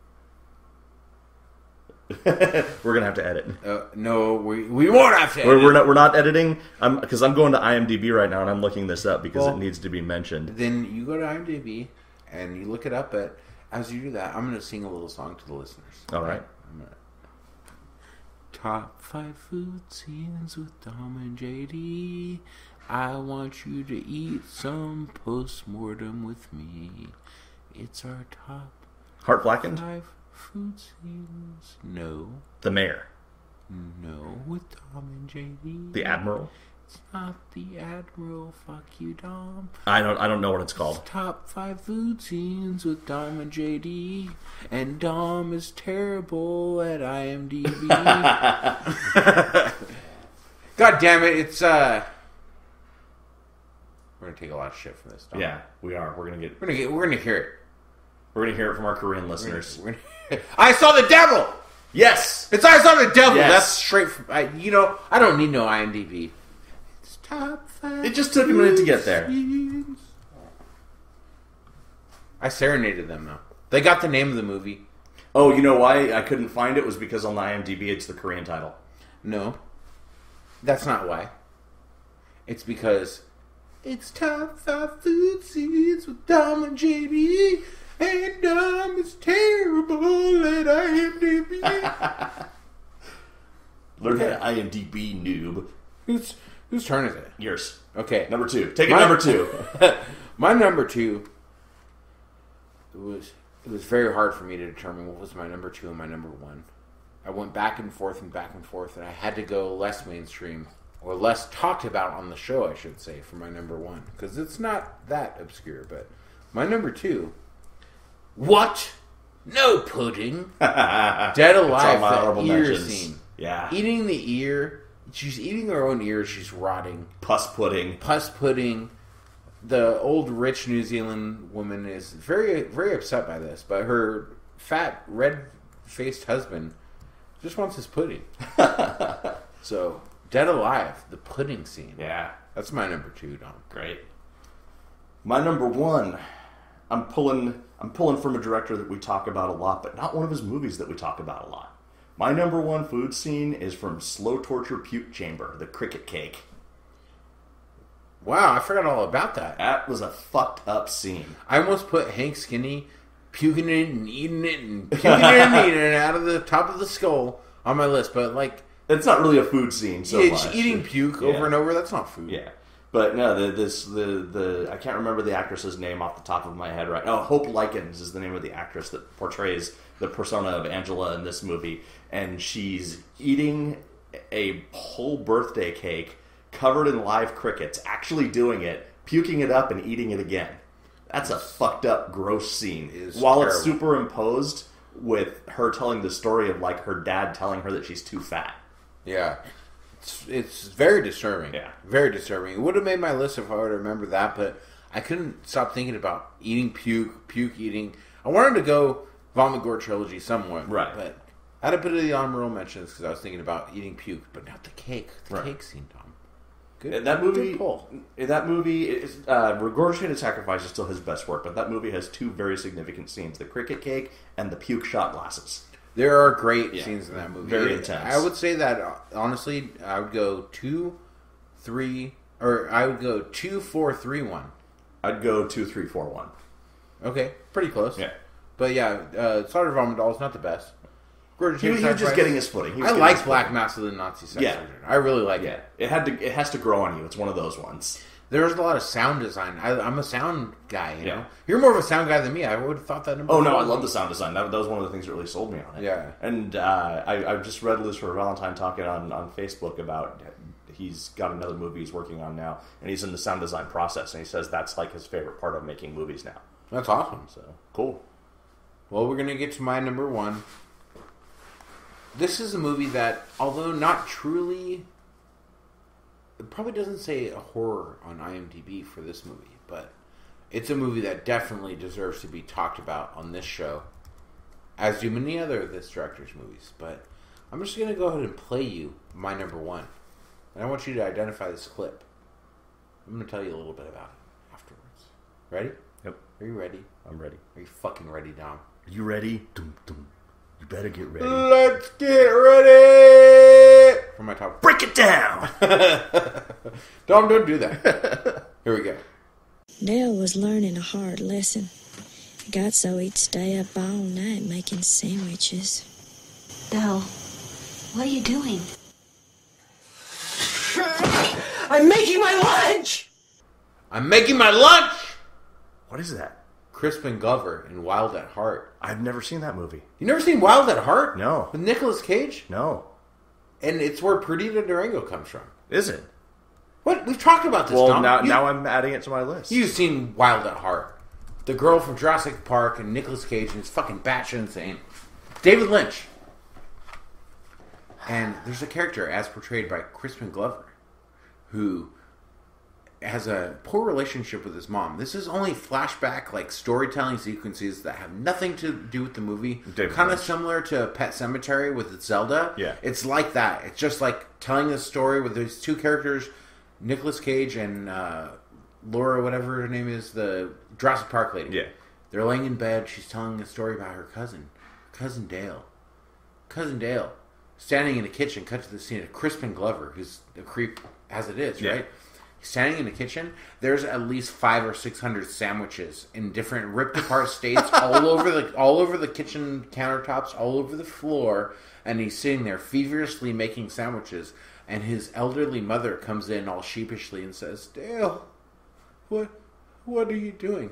We're gonna have to edit.
Uh, no, we we won't have to.
We're,
edit.
we're not. We're not editing. I'm because I'm going to IMDb right now and I'm looking this up because
Well,
it needs to be mentioned.
Then you go to IMDb and you look it up. But as you do that, I'm going to sing a little song to the listeners.
All right.
I'm gonna... Top five food scenes with Dom and J D. I want you to eat some Post Mortem with me. It's our top
Heart blackened.
five food scenes. No,
The mayor.
no, with Dom and J D.
The admiral.
It's not the Admiral. Fuck you, Dom.
I don't. I don't know what it's called.
Top five food scenes with Dom and J D. And Dom is terrible at IMDb. God damn it! It's uh. We're gonna take a lot of shit from this. Dom.
Yeah, we are. We're gonna get.
We're gonna get. We're gonna hear it.
We're gonna hear it from our Korean listeners.
We're gonna, I saw the devil.
Yes.
It's I saw the devil.
Yes.
That's straight from. I, you know, I don't need no IMDb. It's top five.
It just took a minute to get there.
scenes. I serenaded them though. They got the name of the movie.
Oh, you know why I couldn't find it was because on the IMDb it's the Korean title.
No, that's not why. It's because It's top five food scenes with Dom and J D. And Dom is terrible at IMDb.
Learn how to IMDb, noob.
Whose whose turn is it?
Yours.
Okay.
Number two. Take it
My-
number two.
My number two, it was it was very hard for me to determine what was my number two and my number one. I went back and forth and back and forth, and I had to go less mainstream, or less talked about on the show, I should say, for my number one. Because it's not that obscure, but my number two, what? No pudding. Dead Alive,
my
the
honorable
ear
mentions.
scene.
Yeah.
Eating the ear. She's eating her own ear. She's rotting.
Pus pudding.
Pus pudding. The old rich New Zealand woman is very, very upset by this, but her fat, red-faced husband just wants his pudding. So, Dead Alive, the pudding scene.
Yeah.
That's my number two, Dom.
Great. My number one, I'm pulling I'm pulling from a director that we talk about a lot, but not one of his movies that we talk about a lot. My number one food scene is from Slow Torture Puke Chamber, the cricket cake.
Wow, I forgot all about that.
That was a fucked up scene.
I almost put Hank Skinny puking it and eating it and puking it and eating it out of the top of the skull on my list, but like...
It's not really a food scene so
it's
much.
eating puke
Yeah.
over and over, that's not food.
Yeah. But no, the, this the the I can't remember the actress's name off the top of my head right. Oh, Hope Likens is the name of the actress that portrays the persona of Angela in this movie, and she's eating a whole birthday cake covered in live crickets, actually doing it, puking it up, and eating it again. That's a fucked up, gross scene.
It
While
terrible.
it's superimposed with her telling the story of like her dad telling her that she's too fat.
Yeah. It's, it's very disturbing.
Yeah.
Very disturbing. It would have made my list if I would have remembered that, but I couldn't stop thinking about eating puke, puke eating. I wanted to go Vomit Gore Trilogy somewhat.
Right.
But I had a bit of the honorable mentions because I was thinking about eating puke, but not the cake. The
Right.
cake scene, Tom. Good.
In that movie,
Good pull.
in that movie, is, uh, Regurgitated Sacrifice is still his best work, but that movie has two very significant scenes: the cricket cake and the puke shot glasses.
There are great
Yeah.
scenes in that movie.
Very
It-
intense.
I would say that, uh, honestly, I would go two, three, or I would go two, four, three, one.
I'd go two, three, four, one.
Okay, pretty close.
Yeah.
But yeah, uh, Slaughter of Vomit Dolls, not the best.
He, he was just getting his footing. He was
I
getting
like
his
Black
footing.
Mass of the Nazi sex
Yeah.
surgeon. I really like
Yeah,
it.
it had to. It has to grow on you. It's one of those ones.
There's a lot of sound design. I, I'm a sound guy, you
Yeah.
know? You're more of a sound guy than me. I would have thought that number
Oh no,
four
I love
would
the sound design. That, that was one of the things that really sold me on it.
Yeah.
And uh, I, I just read Liz for Valentine talking on, on Facebook about he's got another movie he's working on now, and he's in the sound design process, and he says that's like his favorite part of making movies now.
be. That's awesome.
So cool.
Well, we're going to get to my number one. This is a movie that, although not truly... It probably doesn't say a horror on IMDb for this movie, but it's a movie that definitely deserves to be talked about on this show, as do many other of this director's movies. But I'm just going to go ahead and play you my number one. And I want you to identify this clip. I'm going to tell you a little bit about it afterwards. Ready?
Yep.
Are you ready?
I'm ready.
Are you fucking ready, Dom?
Are you ready? Dum, dum. You better get ready.
Let's get ready for my top.
Break it down.
Dom, don't do that. Here we go.
Dale was learning a hard lesson. It got so he'd stay up all night making sandwiches.
Dell, what are you doing?
I'm making my lunch!
I'm making my lunch.
What is that?
Crispin Glover in Wild at Heart.
I've never seen that movie.
You never seen Wild at Heart?
No.
With Nicolas Cage?
No.
And it's where Perdita Durango comes from.
Is it?
What? We've talked about this,
Well,
Dom.
now
You-
now I'm adding it to my list.
You've seen Wild at Heart. The girl from Jurassic Park and Nicolas Cage, and it's fucking batshit insane. David Lynch. And there's a character, as portrayed by Crispin Glover, who has a poor relationship with his mom. This is only flashback, like, storytelling sequences that have nothing to do with the movie.
David
Kind of
Lynch.
similar to Pet Sematary with Zelda.
Yeah.
It's like that. It's just like telling this story with these two characters, Nicolas Cage and uh, Laura, whatever her name is, the Jurassic Park lady.
Yeah.
They're laying in bed. She's telling a story about her cousin. Cousin Dale. Cousin Dale. Standing in the kitchen, cut to the scene of Crispin Glover, who's a creep as it is,
Yeah.
right? standing in the kitchen. There's at least five or six hundred sandwiches in different ripped apart states all over the all over the kitchen countertops, all over the floor, and he's sitting there feverishly making sandwiches. And his elderly mother comes in all sheepishly and says, "Dale, what what are you doing?"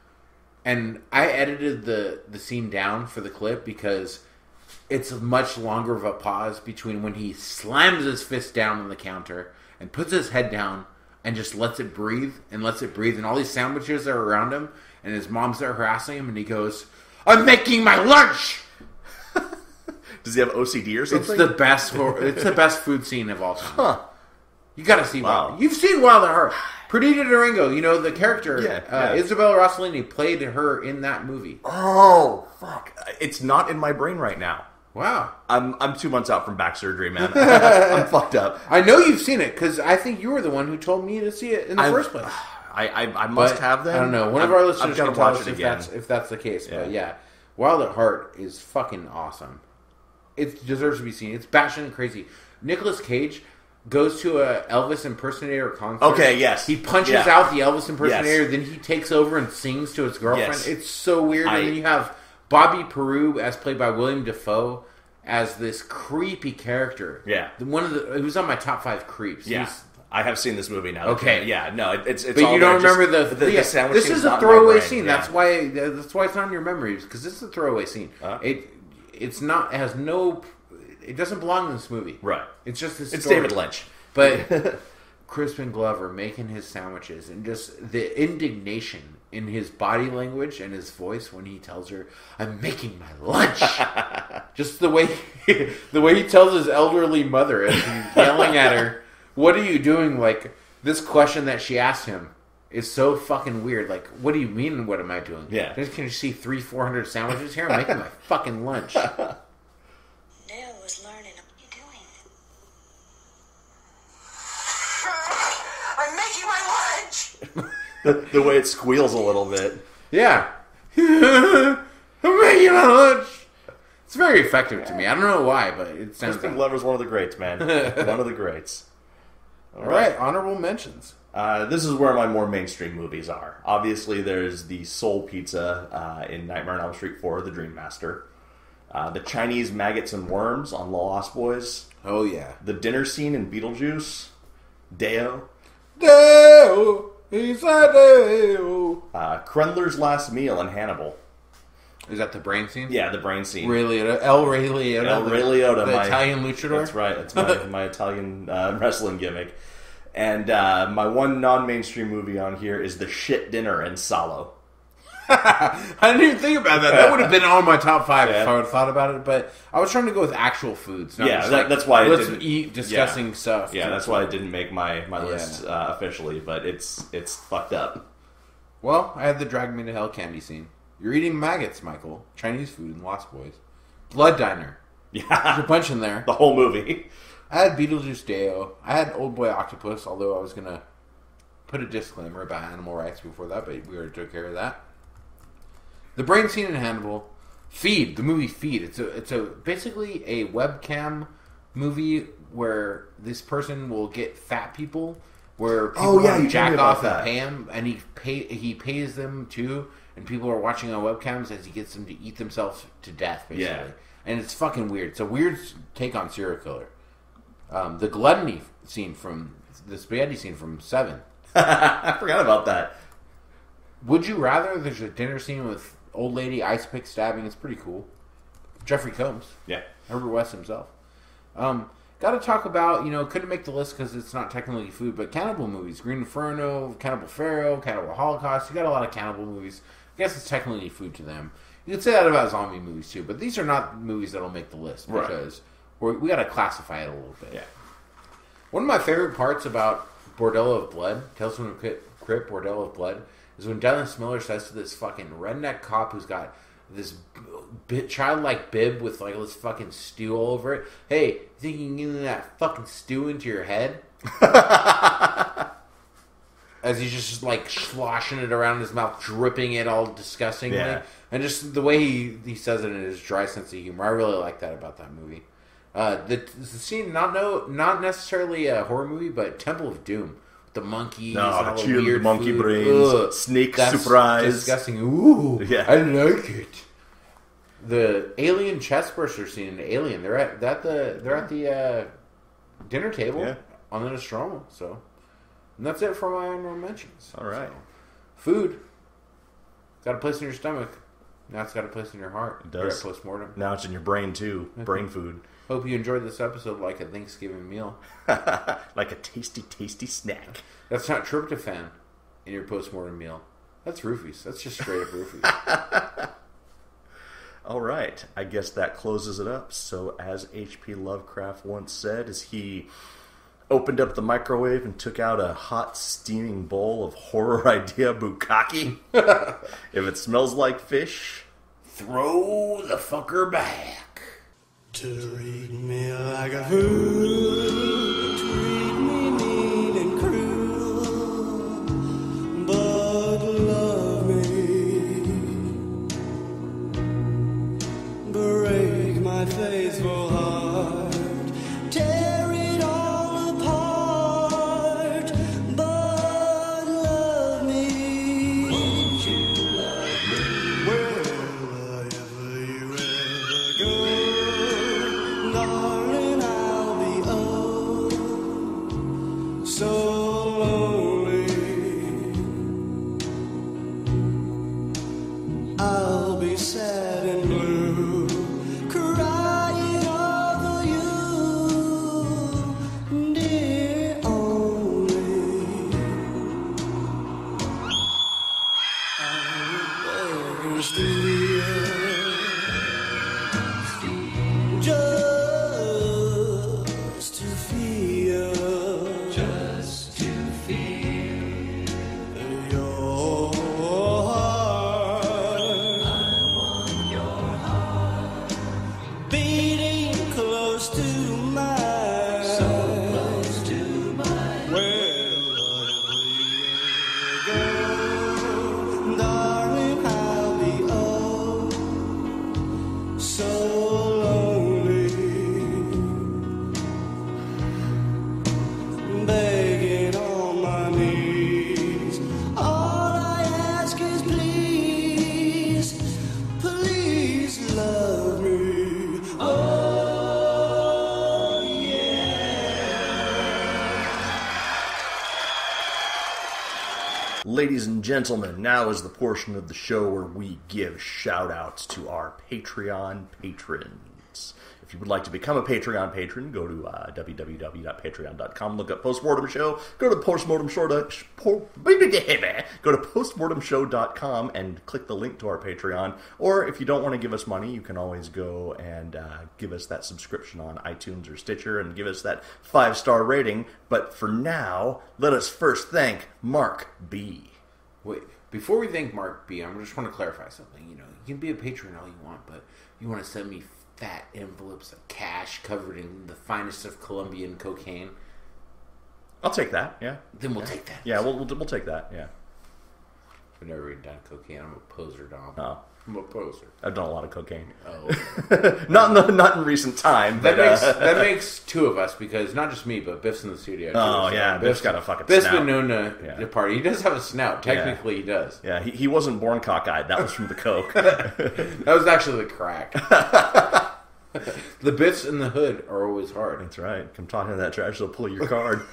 And I edited the, the scene down for the clip because it's much longer of a pause between when he slams his fist down on the counter and puts his head down and just lets it breathe and lets it breathe. And all these sandwiches are around him and his mom's there harassing him and he goes, "I'm making my lunch!"
Does he have O C D or something?
It's the best. It's the best food scene of all time.
Huh.
You got to see
Wow.
Wild. You've seen Wild at Heart. Perdita Durango, you know the character.
Yeah,
uh,
yeah.
Isabella Rossellini played her in that movie.
Oh fuck! It's not in my brain right now.
Wow.
I'm I'm two months out from back surgery, man. I'm fucked up.
I know you've seen it because I think you were the one who told me to see it in the
I've-
first place.
I I, I must
But
have them.
I don't know. One of
I've-
our listeners
I've got
can
to
tell
watch
us
it
if
again.
that's if that's the case.
Yeah.
But yeah, Wild at Heart is fucking awesome. It deserves to be seen. It's batshit crazy. Nicolas Cage goes to a Elvis impersonator concert.
Okay, yes.
He punches
Yeah.
out the Elvis impersonator,
Yes.
then he takes over and sings to his girlfriend.
Yes.
It's so weird.
I-
and then you have Bobby Peru, as played by William Dafoe, as this creepy character.
Yeah.
The- One of the. It was on my top five creeps.
Yeah.
He's-
I have seen this movie now.
Okay.
Yeah, no, it, it's it's
but
all
you
there.
don't
Just
remember the,
the, the
yeah,
sandwich
This
scene
is
not
a
in my
throwaway
brain.
scene.
Yeah.
That's why. That's why it's not in your memories because this is a throwaway scene.
Uh.
It it's not. It has no. It doesn't belong in this movie.
Right.
It's just this.
It's
story.
David Lynch.
But Crispin Glover making his sandwiches and just the indignation in his body language and his voice when he tells her, "I'm making my lunch." Just the way the way he tells his elderly mother as he's yelling at her, "What are you doing?" Like this question that she asked him is so fucking weird. Like, what do you mean? What am I doing?
Yeah.
Just, can you see three, four hundred sandwiches here? I'm making my fucking lunch.
Dale was learning.
What are you doing?
I'm making my lunch!
the, the way it squeals a little bit.
Yeah. I'm making my lunch. It's very effective to me. I don't know why, but it sounds
Crispin
like...
Glover's one of the greats, man. One of the greats.
All right, honorable mentions.
Uh, this is where my more mainstream movies are. Obviously, there's the Soul Pizza uh, in Nightmare on Elm Street four, The Dream Master. Uh, the Chinese Maggots and Worms on The Lost Boys.
Oh, yeah.
The dinner scene in Beetlejuice. Deo.
Dale, he's a Dale.
Uh, Krendler's Last Meal in Hannibal.
Is that the brain scene?
Yeah, the brain scene.
Ray Liotta. El Ray Liotta.
El
the,
Ray Liotta.
The
my,
Italian luchador?
That's right. It's my, my Italian uh, wrestling gimmick. And uh, my one non-mainstream movie on here is The Shit Dinner in Salo.
I didn't even think about that. That would have been on my top five
Yeah.
if I would have thought about it. But I was trying to go with actual foods. Not
Yeah,
just
that-
like,
that's why it
let's
didn't-
eat disgusting
yeah.
stuff.
Yeah, that's why it didn't make my, my
Yeah.
list uh, officially, but it's it's fucked up.
Well, I had the Drag Me to Hell candy scene. You're eating maggots, Michael. Chinese food in Lost Boys. Blood Diner.
Yeah.
There's a bunch in there.
The whole movie.
I had Beetlejuice Deo. I had Old Boy Octopus, although I was going to put a disclaimer about animal rights before that, but we already took care of that. The brain scene in Hannibal. Feed, the movie Feed. It's a it's a basically a webcam movie where this person will get fat people where people
Oh, yeah,
want to
you told
jack
me about
off and
that.
pay him, and he pay he pays them too, and people are watching on webcams as he gets them to eat themselves to death, basically.
Yeah.
And it's fucking weird. It's a weird take on serial killer. Um, the gluttony scene from the spaghetti scene from Seven.
I forgot about that.
Would you rather? There's a dinner scene with old lady ice pick stabbing. It's pretty cool. Jeffrey Combs.
Yeah.
Herbert West himself. Um, Got to talk about, you know, couldn't make the list because it's not technically food, but cannibal movies. Green Inferno, Cannibal Pharaoh, Cannibal Holocaust. You got a lot of cannibal movies. I guess it's technically food to them. You could say that about zombie movies too, but these are not movies that'll make the list
Right.
because we're, we got to classify it a little bit.
Yeah.
One of my favorite parts about Bordello of Blood, Tales from the Crypt, Crypt, Bordello of Blood, is when Dennis Miller says to this fucking redneck cop who's got this bit childlike bib with like this fucking stew all over it. Hey, you think you can get that fucking stew into your head? As he's just like sloshing it around his mouth, dripping it all disgustingly.
Yeah.
And just the way he, he says it in his dry sense of humor. I really like that about that movie. Uh, the, the scene, not no, not necessarily a horror movie, but Temple of Doom. the monkeys.
No,
and
the
all
cheer,
weird
the monkey
food.
brains,
Ugh,
snake
that's
surprise.
Disgusting. Ooh,
Yeah.
I like it. The alien chest burster scene in Alien. They're at that the they're at the uh, dinner table
Yeah.
on the Nostromo. So, and that's it for my honorable mentions.
All right.
So, food got a place in your stomach. Now it's got a place in your heart.
It does.
Post Mortem.
Now it's in your brain too. Brain food.
Hope you enjoyed this episode like a Thanksgiving meal.
Like a tasty, tasty snack.
That's not tryptophan in your post-mortem meal. That's roofies. That's just straight up roofies.
All right. I guess that closes it up. So as H P Lovecraft once said, as he opened up the microwave and took out a hot, steaming bowl of horror idea bukkake, if it smells like fish,
throw the fucker back.
Treat me like a fool, treat me mean and cruel, but love me, break my faithful heart, tear it all apart, but love me. Won't you love me? Well, wherever you ever go, darling, I'll be oh so lonely. I'll be sad and blue, crying over you, dear only. I will beg and steal, just to feel, just to feel your heart. I want your heart beating close to mine, so close to mine. Wherever you go, darling, I'll be oh so begging on my knees. All I ask is please, please love me. Oh, yeah.
Ladies and gentlemen, now is the portion of the show where we give shout-outs to our Patreon patrons. If you would like to become a Patreon patron, go to uh, w w w dot patreon dot com, look up Post Mortem Show, go to Post Mortem Show, go to post mortem show dot com and click the link to our Patreon. Or if you don't want to give us money, you can always go and uh, give us that subscription on iTunes or Stitcher and give us that five-star rating. But for now, let us first thank Mark B.
Wait, before we thank Mark B, I just want to clarify something. You know, you can be a patron all you want, but you want to send me fat envelopes of cash covered in the finest of Colombian cocaine.
I'll take that, yeah.
Then we'll
yeah.
take that.
Yeah, we'll, we'll we'll take that, yeah.
I've never even done cocaine. I'm a poser, Dom.
Oh.
I'm a poser.
I've done a lot of cocaine.
Oh.
not in the, not in recent time.
That
but,
makes
uh,
that makes two of us, because not just me, but Biff's in the studio. Too,
oh,
so
yeah. Biff's got a fucking
Biff's
snout.
been known to,
yeah.
to party. He does have a snout. Technically,
yeah.
he does.
Yeah, he, he wasn't born cockeyed. That was from the coke.
That was actually the crack. The bits in the hood are always hard.
That's right. Come talking to that trash, they'll pull your card.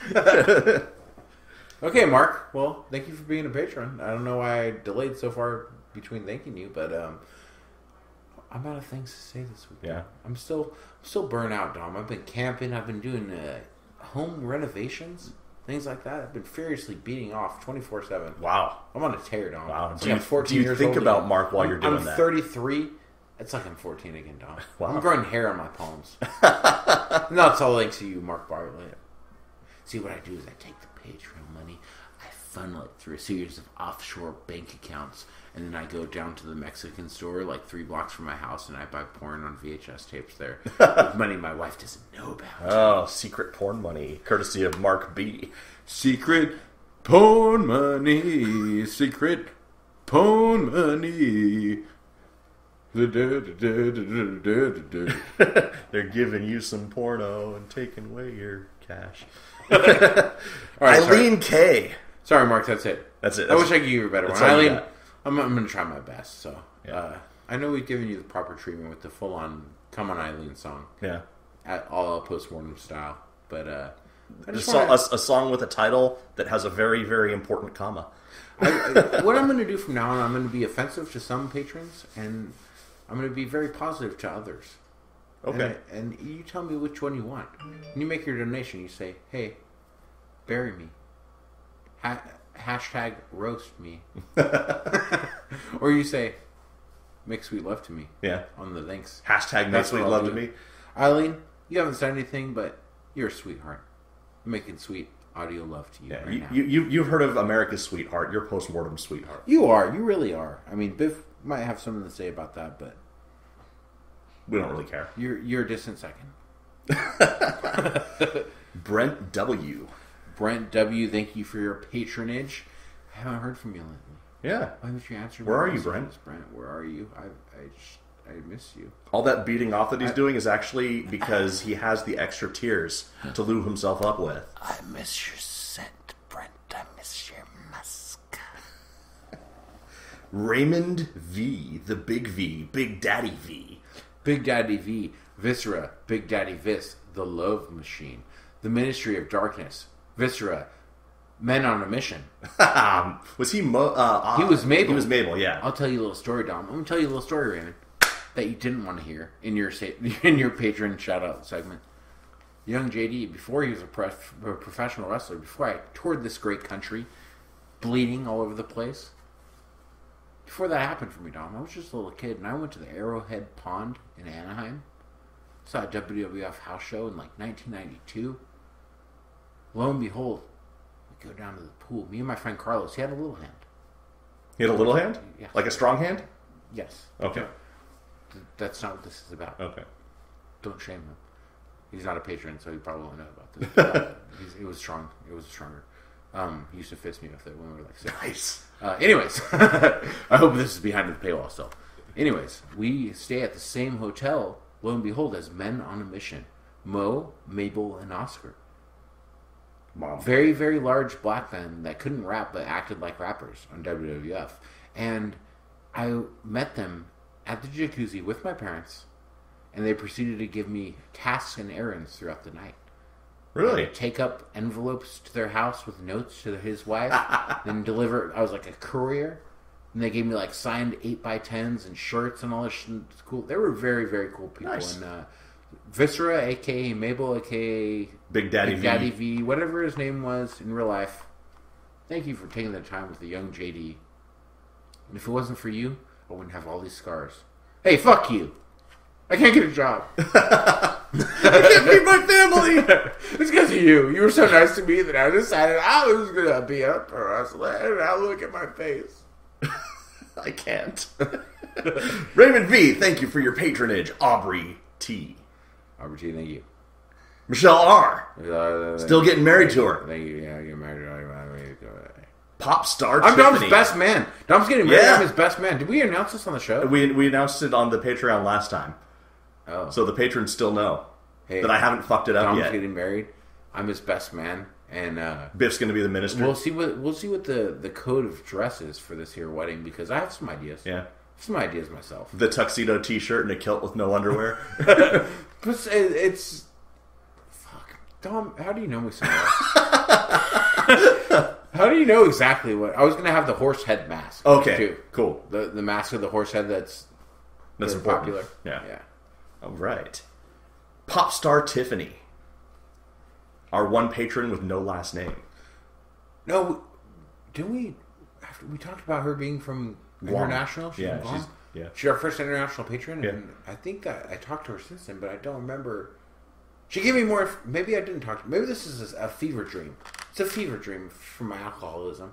Okay, Mark. Well, thank you for being a patron. I don't know why I delayed so far between thanking you, but um, I'm out of things to say this week.
Yeah.
I'm still I'm still burnt out, Dom. I've been camping. I've been doing uh, home renovations, things like that. I've been furiously beating off twenty-four seven.
Wow.
I'm on a tear, Dom.
Wow.
It's
Do
like
you,
I'm fourteen
do you
years
think
old
about
again.
Mark while
I'm,
you're doing
I'm
that?
thirty-three. It's like I'm fourteen again, Dom.
Wow.
I'm growing hair on my palms. No, it's all thanks to you, Mark Bartlett. See, what I do is I take the Patreon money, I funnel it through a series of offshore bank accounts, and then I go down to the Mexican store, like three blocks from my house, and I buy porn on V H S tapes there. With money my wife doesn't know about.
Oh, secret porn money, courtesy of Mark B.
Secret porn money, secret porn money.
They're giving you some porno and taking away your cash.
All right,
Eileen
sorry.
K.
Sorry, Mark. That's it.
That's it.
I
That's,
wish I could give you a better one. Eileen, I'm, I'm going to try my best. So
yeah.
uh, I know we've given you the proper treatment with the full-on "Come On, Eileen" song.
Yeah,
at all Post Mortem style. But uh, I just
a,
wanna...
a, a song with a title that has a very, very important comma.
I, I, what I'm going to do from now on, I'm going to be offensive to some patrons, and I'm going to be very positive to others.
Okay.
And, and you tell me which one you want. When you make your donation, you say, hey, bury me. Ha- hashtag roast me. Or you say, make sweet love to me.
Yeah.
On the thanks.
Hashtag make sweet love to me.
Eileen, you haven't said anything, but you're a sweetheart. I'm making sweet audio love to you
yeah,
right
you,
now.
You, you, you've heard of America's Sweetheart. You're Post Mortem Sweetheart.
You are. You really are. I mean, Biff might have something to say about that, but...
we don't really care.
You're, you're a distant second.
Brent W.
Brent W., thank you for your patronage. I haven't heard from you lately.
Yeah.
Why haven't you answered
Where
my
are you,
messages,
Brent?
Brent, where are you? I, I just... I miss you.
All that beating off that he's
I,
doing is actually because he has the extra tears to lube himself up with.
I miss your scent, Brent. I miss your musk.
Raymond V, the Big V, Big Daddy V.
Big Daddy V, Viscera, Big Daddy Vis, the Love Machine. The Ministry of Darkness, Viscera, Men on a Mission.
Was he Mo- uh,
He was Mabel.
He was Mabel, yeah.
I'll tell you a little story, Dom. I'm going to tell you a little story, Raymond, that you didn't want to hear in your in your patron shout-out segment. Young J D, before he was a, pref- a professional wrestler, before I toured this great country, bleeding all over the place, before that happened for me, Dom, I was just a little kid, and I went to the Arrowhead Pond in Anaheim, saw a W W F house show in like nineteen ninety-two. Lo and behold, we go down to the pool. Me and my friend Carlos, he had a little hand.
He had a little hand?
Yeah.
Like a strong hand?
Yes.
Okay.
That's not what this is about.
Okay.
Don't shame him. He's not a patron, so he probably won't know about this. But, uh, he's, it was strong. It was stronger. Um, he used to fist me with it when we were like six.
Nice.
Uh, anyways, I hope this is behind the paywall still. Anyways, we stay at the same hotel, lo and behold, as Men on a Mission. Mo, Mabel, and Oscar.
Mom.
Very, very large black men that couldn't rap but acted like rappers on W W F. And I met them at the jacuzzi with my parents, and they proceeded to give me tasks and errands throughout the night.
Really?
I'd take up envelopes to their house with notes to his wife, then deliver. I was like a courier, and they gave me like signed eight by tens and shirts and all this shit. It's cool. They were very, very cool people.
Nice.
And uh, Viscera, aka Mabel, aka
Big Daddy
Big
V.
Daddy V, whatever his name was in real life. Thank you for taking the time with the young J D. And if it wasn't for you, I wouldn't have all these scars. Hey, fuck you! I can't get a job.
I can't feed my family.
It's because of you. You were so nice to me that I decided I was gonna be a pro wrestler. And now look at my face.
I can't. Raymond V, thank you for your patronage. Aubrey T.
Aubrey T, thank you.
Michelle R.
Uh,
Still getting married to her.
Thank you. Yeah, getting married to her.
Pop star
I'm
Tiffany.
Dom's best man. Dom's getting married.
Yeah.
I'm his best man. Did we announce this on the show?
We we announced it on the Patreon last time.
Oh.
So the patrons still know
Hey,
that I haven't fucked it up
Dom's
yet.
getting married. I'm his best man, and uh,
Biff's going to be the minister.
we'll see what we'll see what the, the code of dress is for this here wedding, because I have some ideas.
Yeah.
Some ideas myself.
The tuxedo T-shirt and a kilt with no underwear.
But it's, it's fuck, Dom. How do you know me so well? How do you know exactly what I was going to have? The horse head mask.
Okay,
too.
cool.
The the mask of the horse head that's
That's
very
important.
popular.
Yeah.
Yeah.
All right. Pop star Tiffany. Our one patron with no last name.
No, didn't we? After we talked about her being from
Guam.
international. She's
Yeah,
from Guam?
she's- yeah.
She's our first international patron,
Yeah.
and I think I, I talked to her since then, but I don't remember. She gave me more. Maybe I didn't talk to her. Maybe this is a, a fever dream. It's a fever dream from my alcoholism.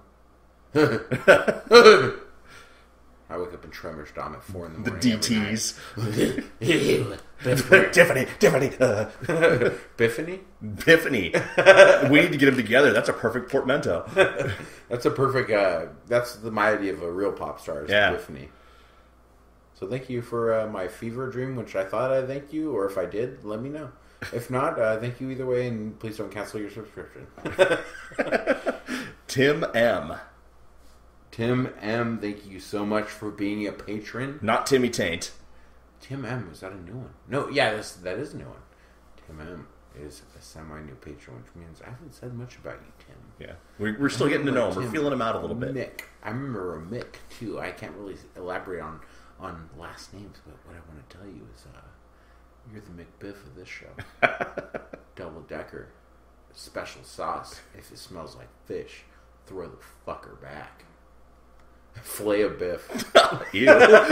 I wake up in tremors, Dom, at four in the
The
morning.
D Ts.
Biffany.
Tiffany. Tiffany. Uh.
Biffany?
Biffany. We need to get them together. That's a perfect portmanteau.
That's a perfect. Uh, that's the, my idea of a real pop star. Is
Yeah.
Biffany. So thank you for uh, my fever dream, which I thought I thank you, or if I did, let me know. If not, uh, thank you either way, and please don't cancel your subscription.
Tim M.
Tim M, thank you so much for being a patron.
Not Timmy Taint.
Tim M, is that a new one? No, yeah, that's, that is a new one. Tim M is a semi-new patron, which means I haven't said much about you, Tim.
Yeah, we're, we're still getting to know him. We're feeling him out a little bit.
Mick. I remember a Mick, too. I can't really elaborate on, on last names, but what I want to tell you is uh, you're the McBiff of this show. Double decker. Special sauce. If it smells like fish, throw the fucker back. Fillet of biff.
Ew.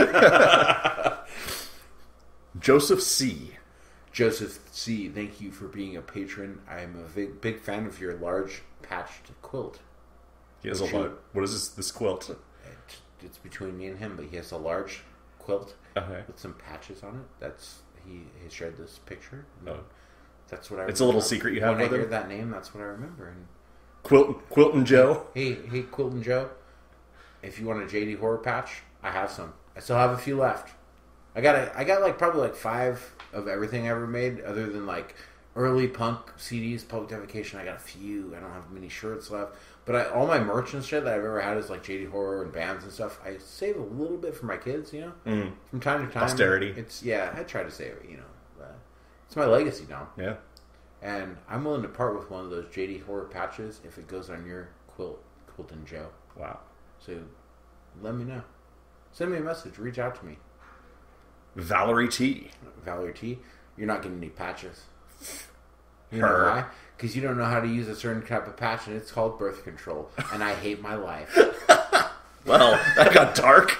Joseph C.
Joseph C, thank you for being a patron. I am a big, big fan of your large patched quilt.
He has a lot. What is this, this quilt?
It, it's between me and him, but he has a large quilt
okay.
with some patches on it. That's he, he shared this picture.
Oh.
That's what I
It's remember. A little secret you have
when
with
I hear
him?
that name, that's what I remember. And
Quilt, Quilton Joe?
Hey, hey, Quilton Joe. If you want a J D horror patch, I have some. I still have a few left. I got a, I got like probably like five of everything I ever made, other than like early punk C Ds, Public Defecation. I got a few. I don't have many shirts left, but I, all my merch and shit that I've ever had is like J D horror and bands and stuff. I save a little bit for my kids, you know,
mm.
from time to time.
Posterity.
It's yeah, I try to save it, you know. Uh, it's my legacy now.
Yeah,
and I'm willing to part with one of those J D horror patches if it goes on your quilt, Quilton Joe.
Wow.
So let me know. Send me a message. Reach out to me.
Valerie T.
Valerie T. You're not getting any patches. You
Her.
know why? Because you don't know how to use a certain type of patch, and it's called birth control. And I hate my life.
Well, that got dark.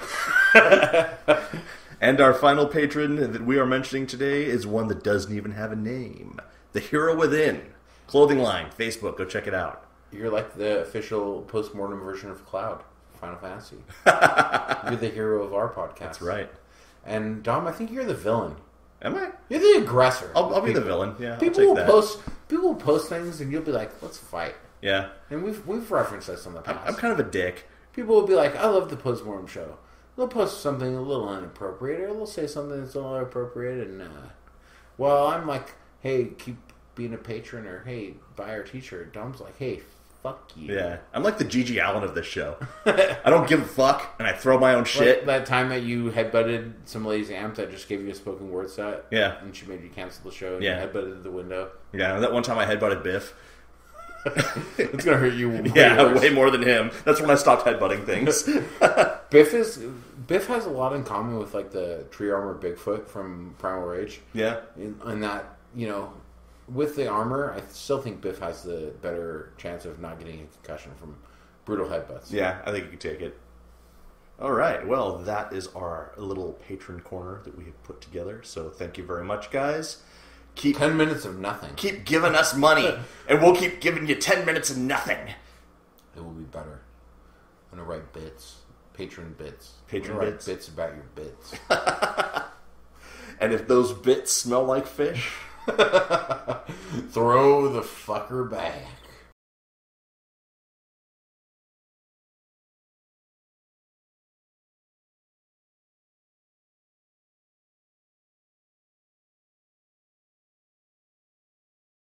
And our final patron that we are mentioning today is one that doesn't even have a name. The Hero Within. Clothing line. Facebook. Go check it out.
You're like the official Post Mortem version of Cloud. Final Fantasy. You're the hero of our podcast.
That's right.
And Dom, I think you're the villain.
Am I?
You're the aggressor.
I'll, I'll be the villain. Yeah,
people
I'll
will
take that.
post. People will post things, and you'll be like, "Let's fight."
Yeah.
And we've we've referenced this in the past.
I'm, I'm kind of a dick.
People will be like, "I love the Post Mortem show." They'll post something a little inappropriate, or they'll say something that's a little inappropriate, and uh, well, I'm like, "Hey, keep being a patron," or "Hey, buy our T-shirt." Dom's like, "Hey, fuck you."
Yeah, I'm like the Gigi Allen of this show. I don't give a fuck, and I throw my own shit.
Like that time that you headbutted some lady's amp that just gave you a spoken word set.
Yeah.
And she made you cancel the show, and
Yeah.
you headbutted the window.
Yeah, that one time I headbutted Biff.
It's gonna hurt you way
Yeah,
worse.
way more than him. That's when I stopped headbutting things.
Biff is Biff has a lot in common with like the tree armor Bigfoot from Primal Rage.
Yeah.
In, in that, you know, with the armor, I still think Biff has the better chance of not getting a concussion from brutal headbutts.
Yeah, I think you can take it. All right, well, that is our little patron corner that we have put together. So thank you very much, guys. Keep
ten minutes of nothing.
Keep giving us money, and we'll keep giving you ten minutes of nothing.
It will be better. I'm gonna write bits, patron bits,
Patron
I'm gonna
bits?
write bits about your bits.
And if those bits smell like fish,
throw the fucker back.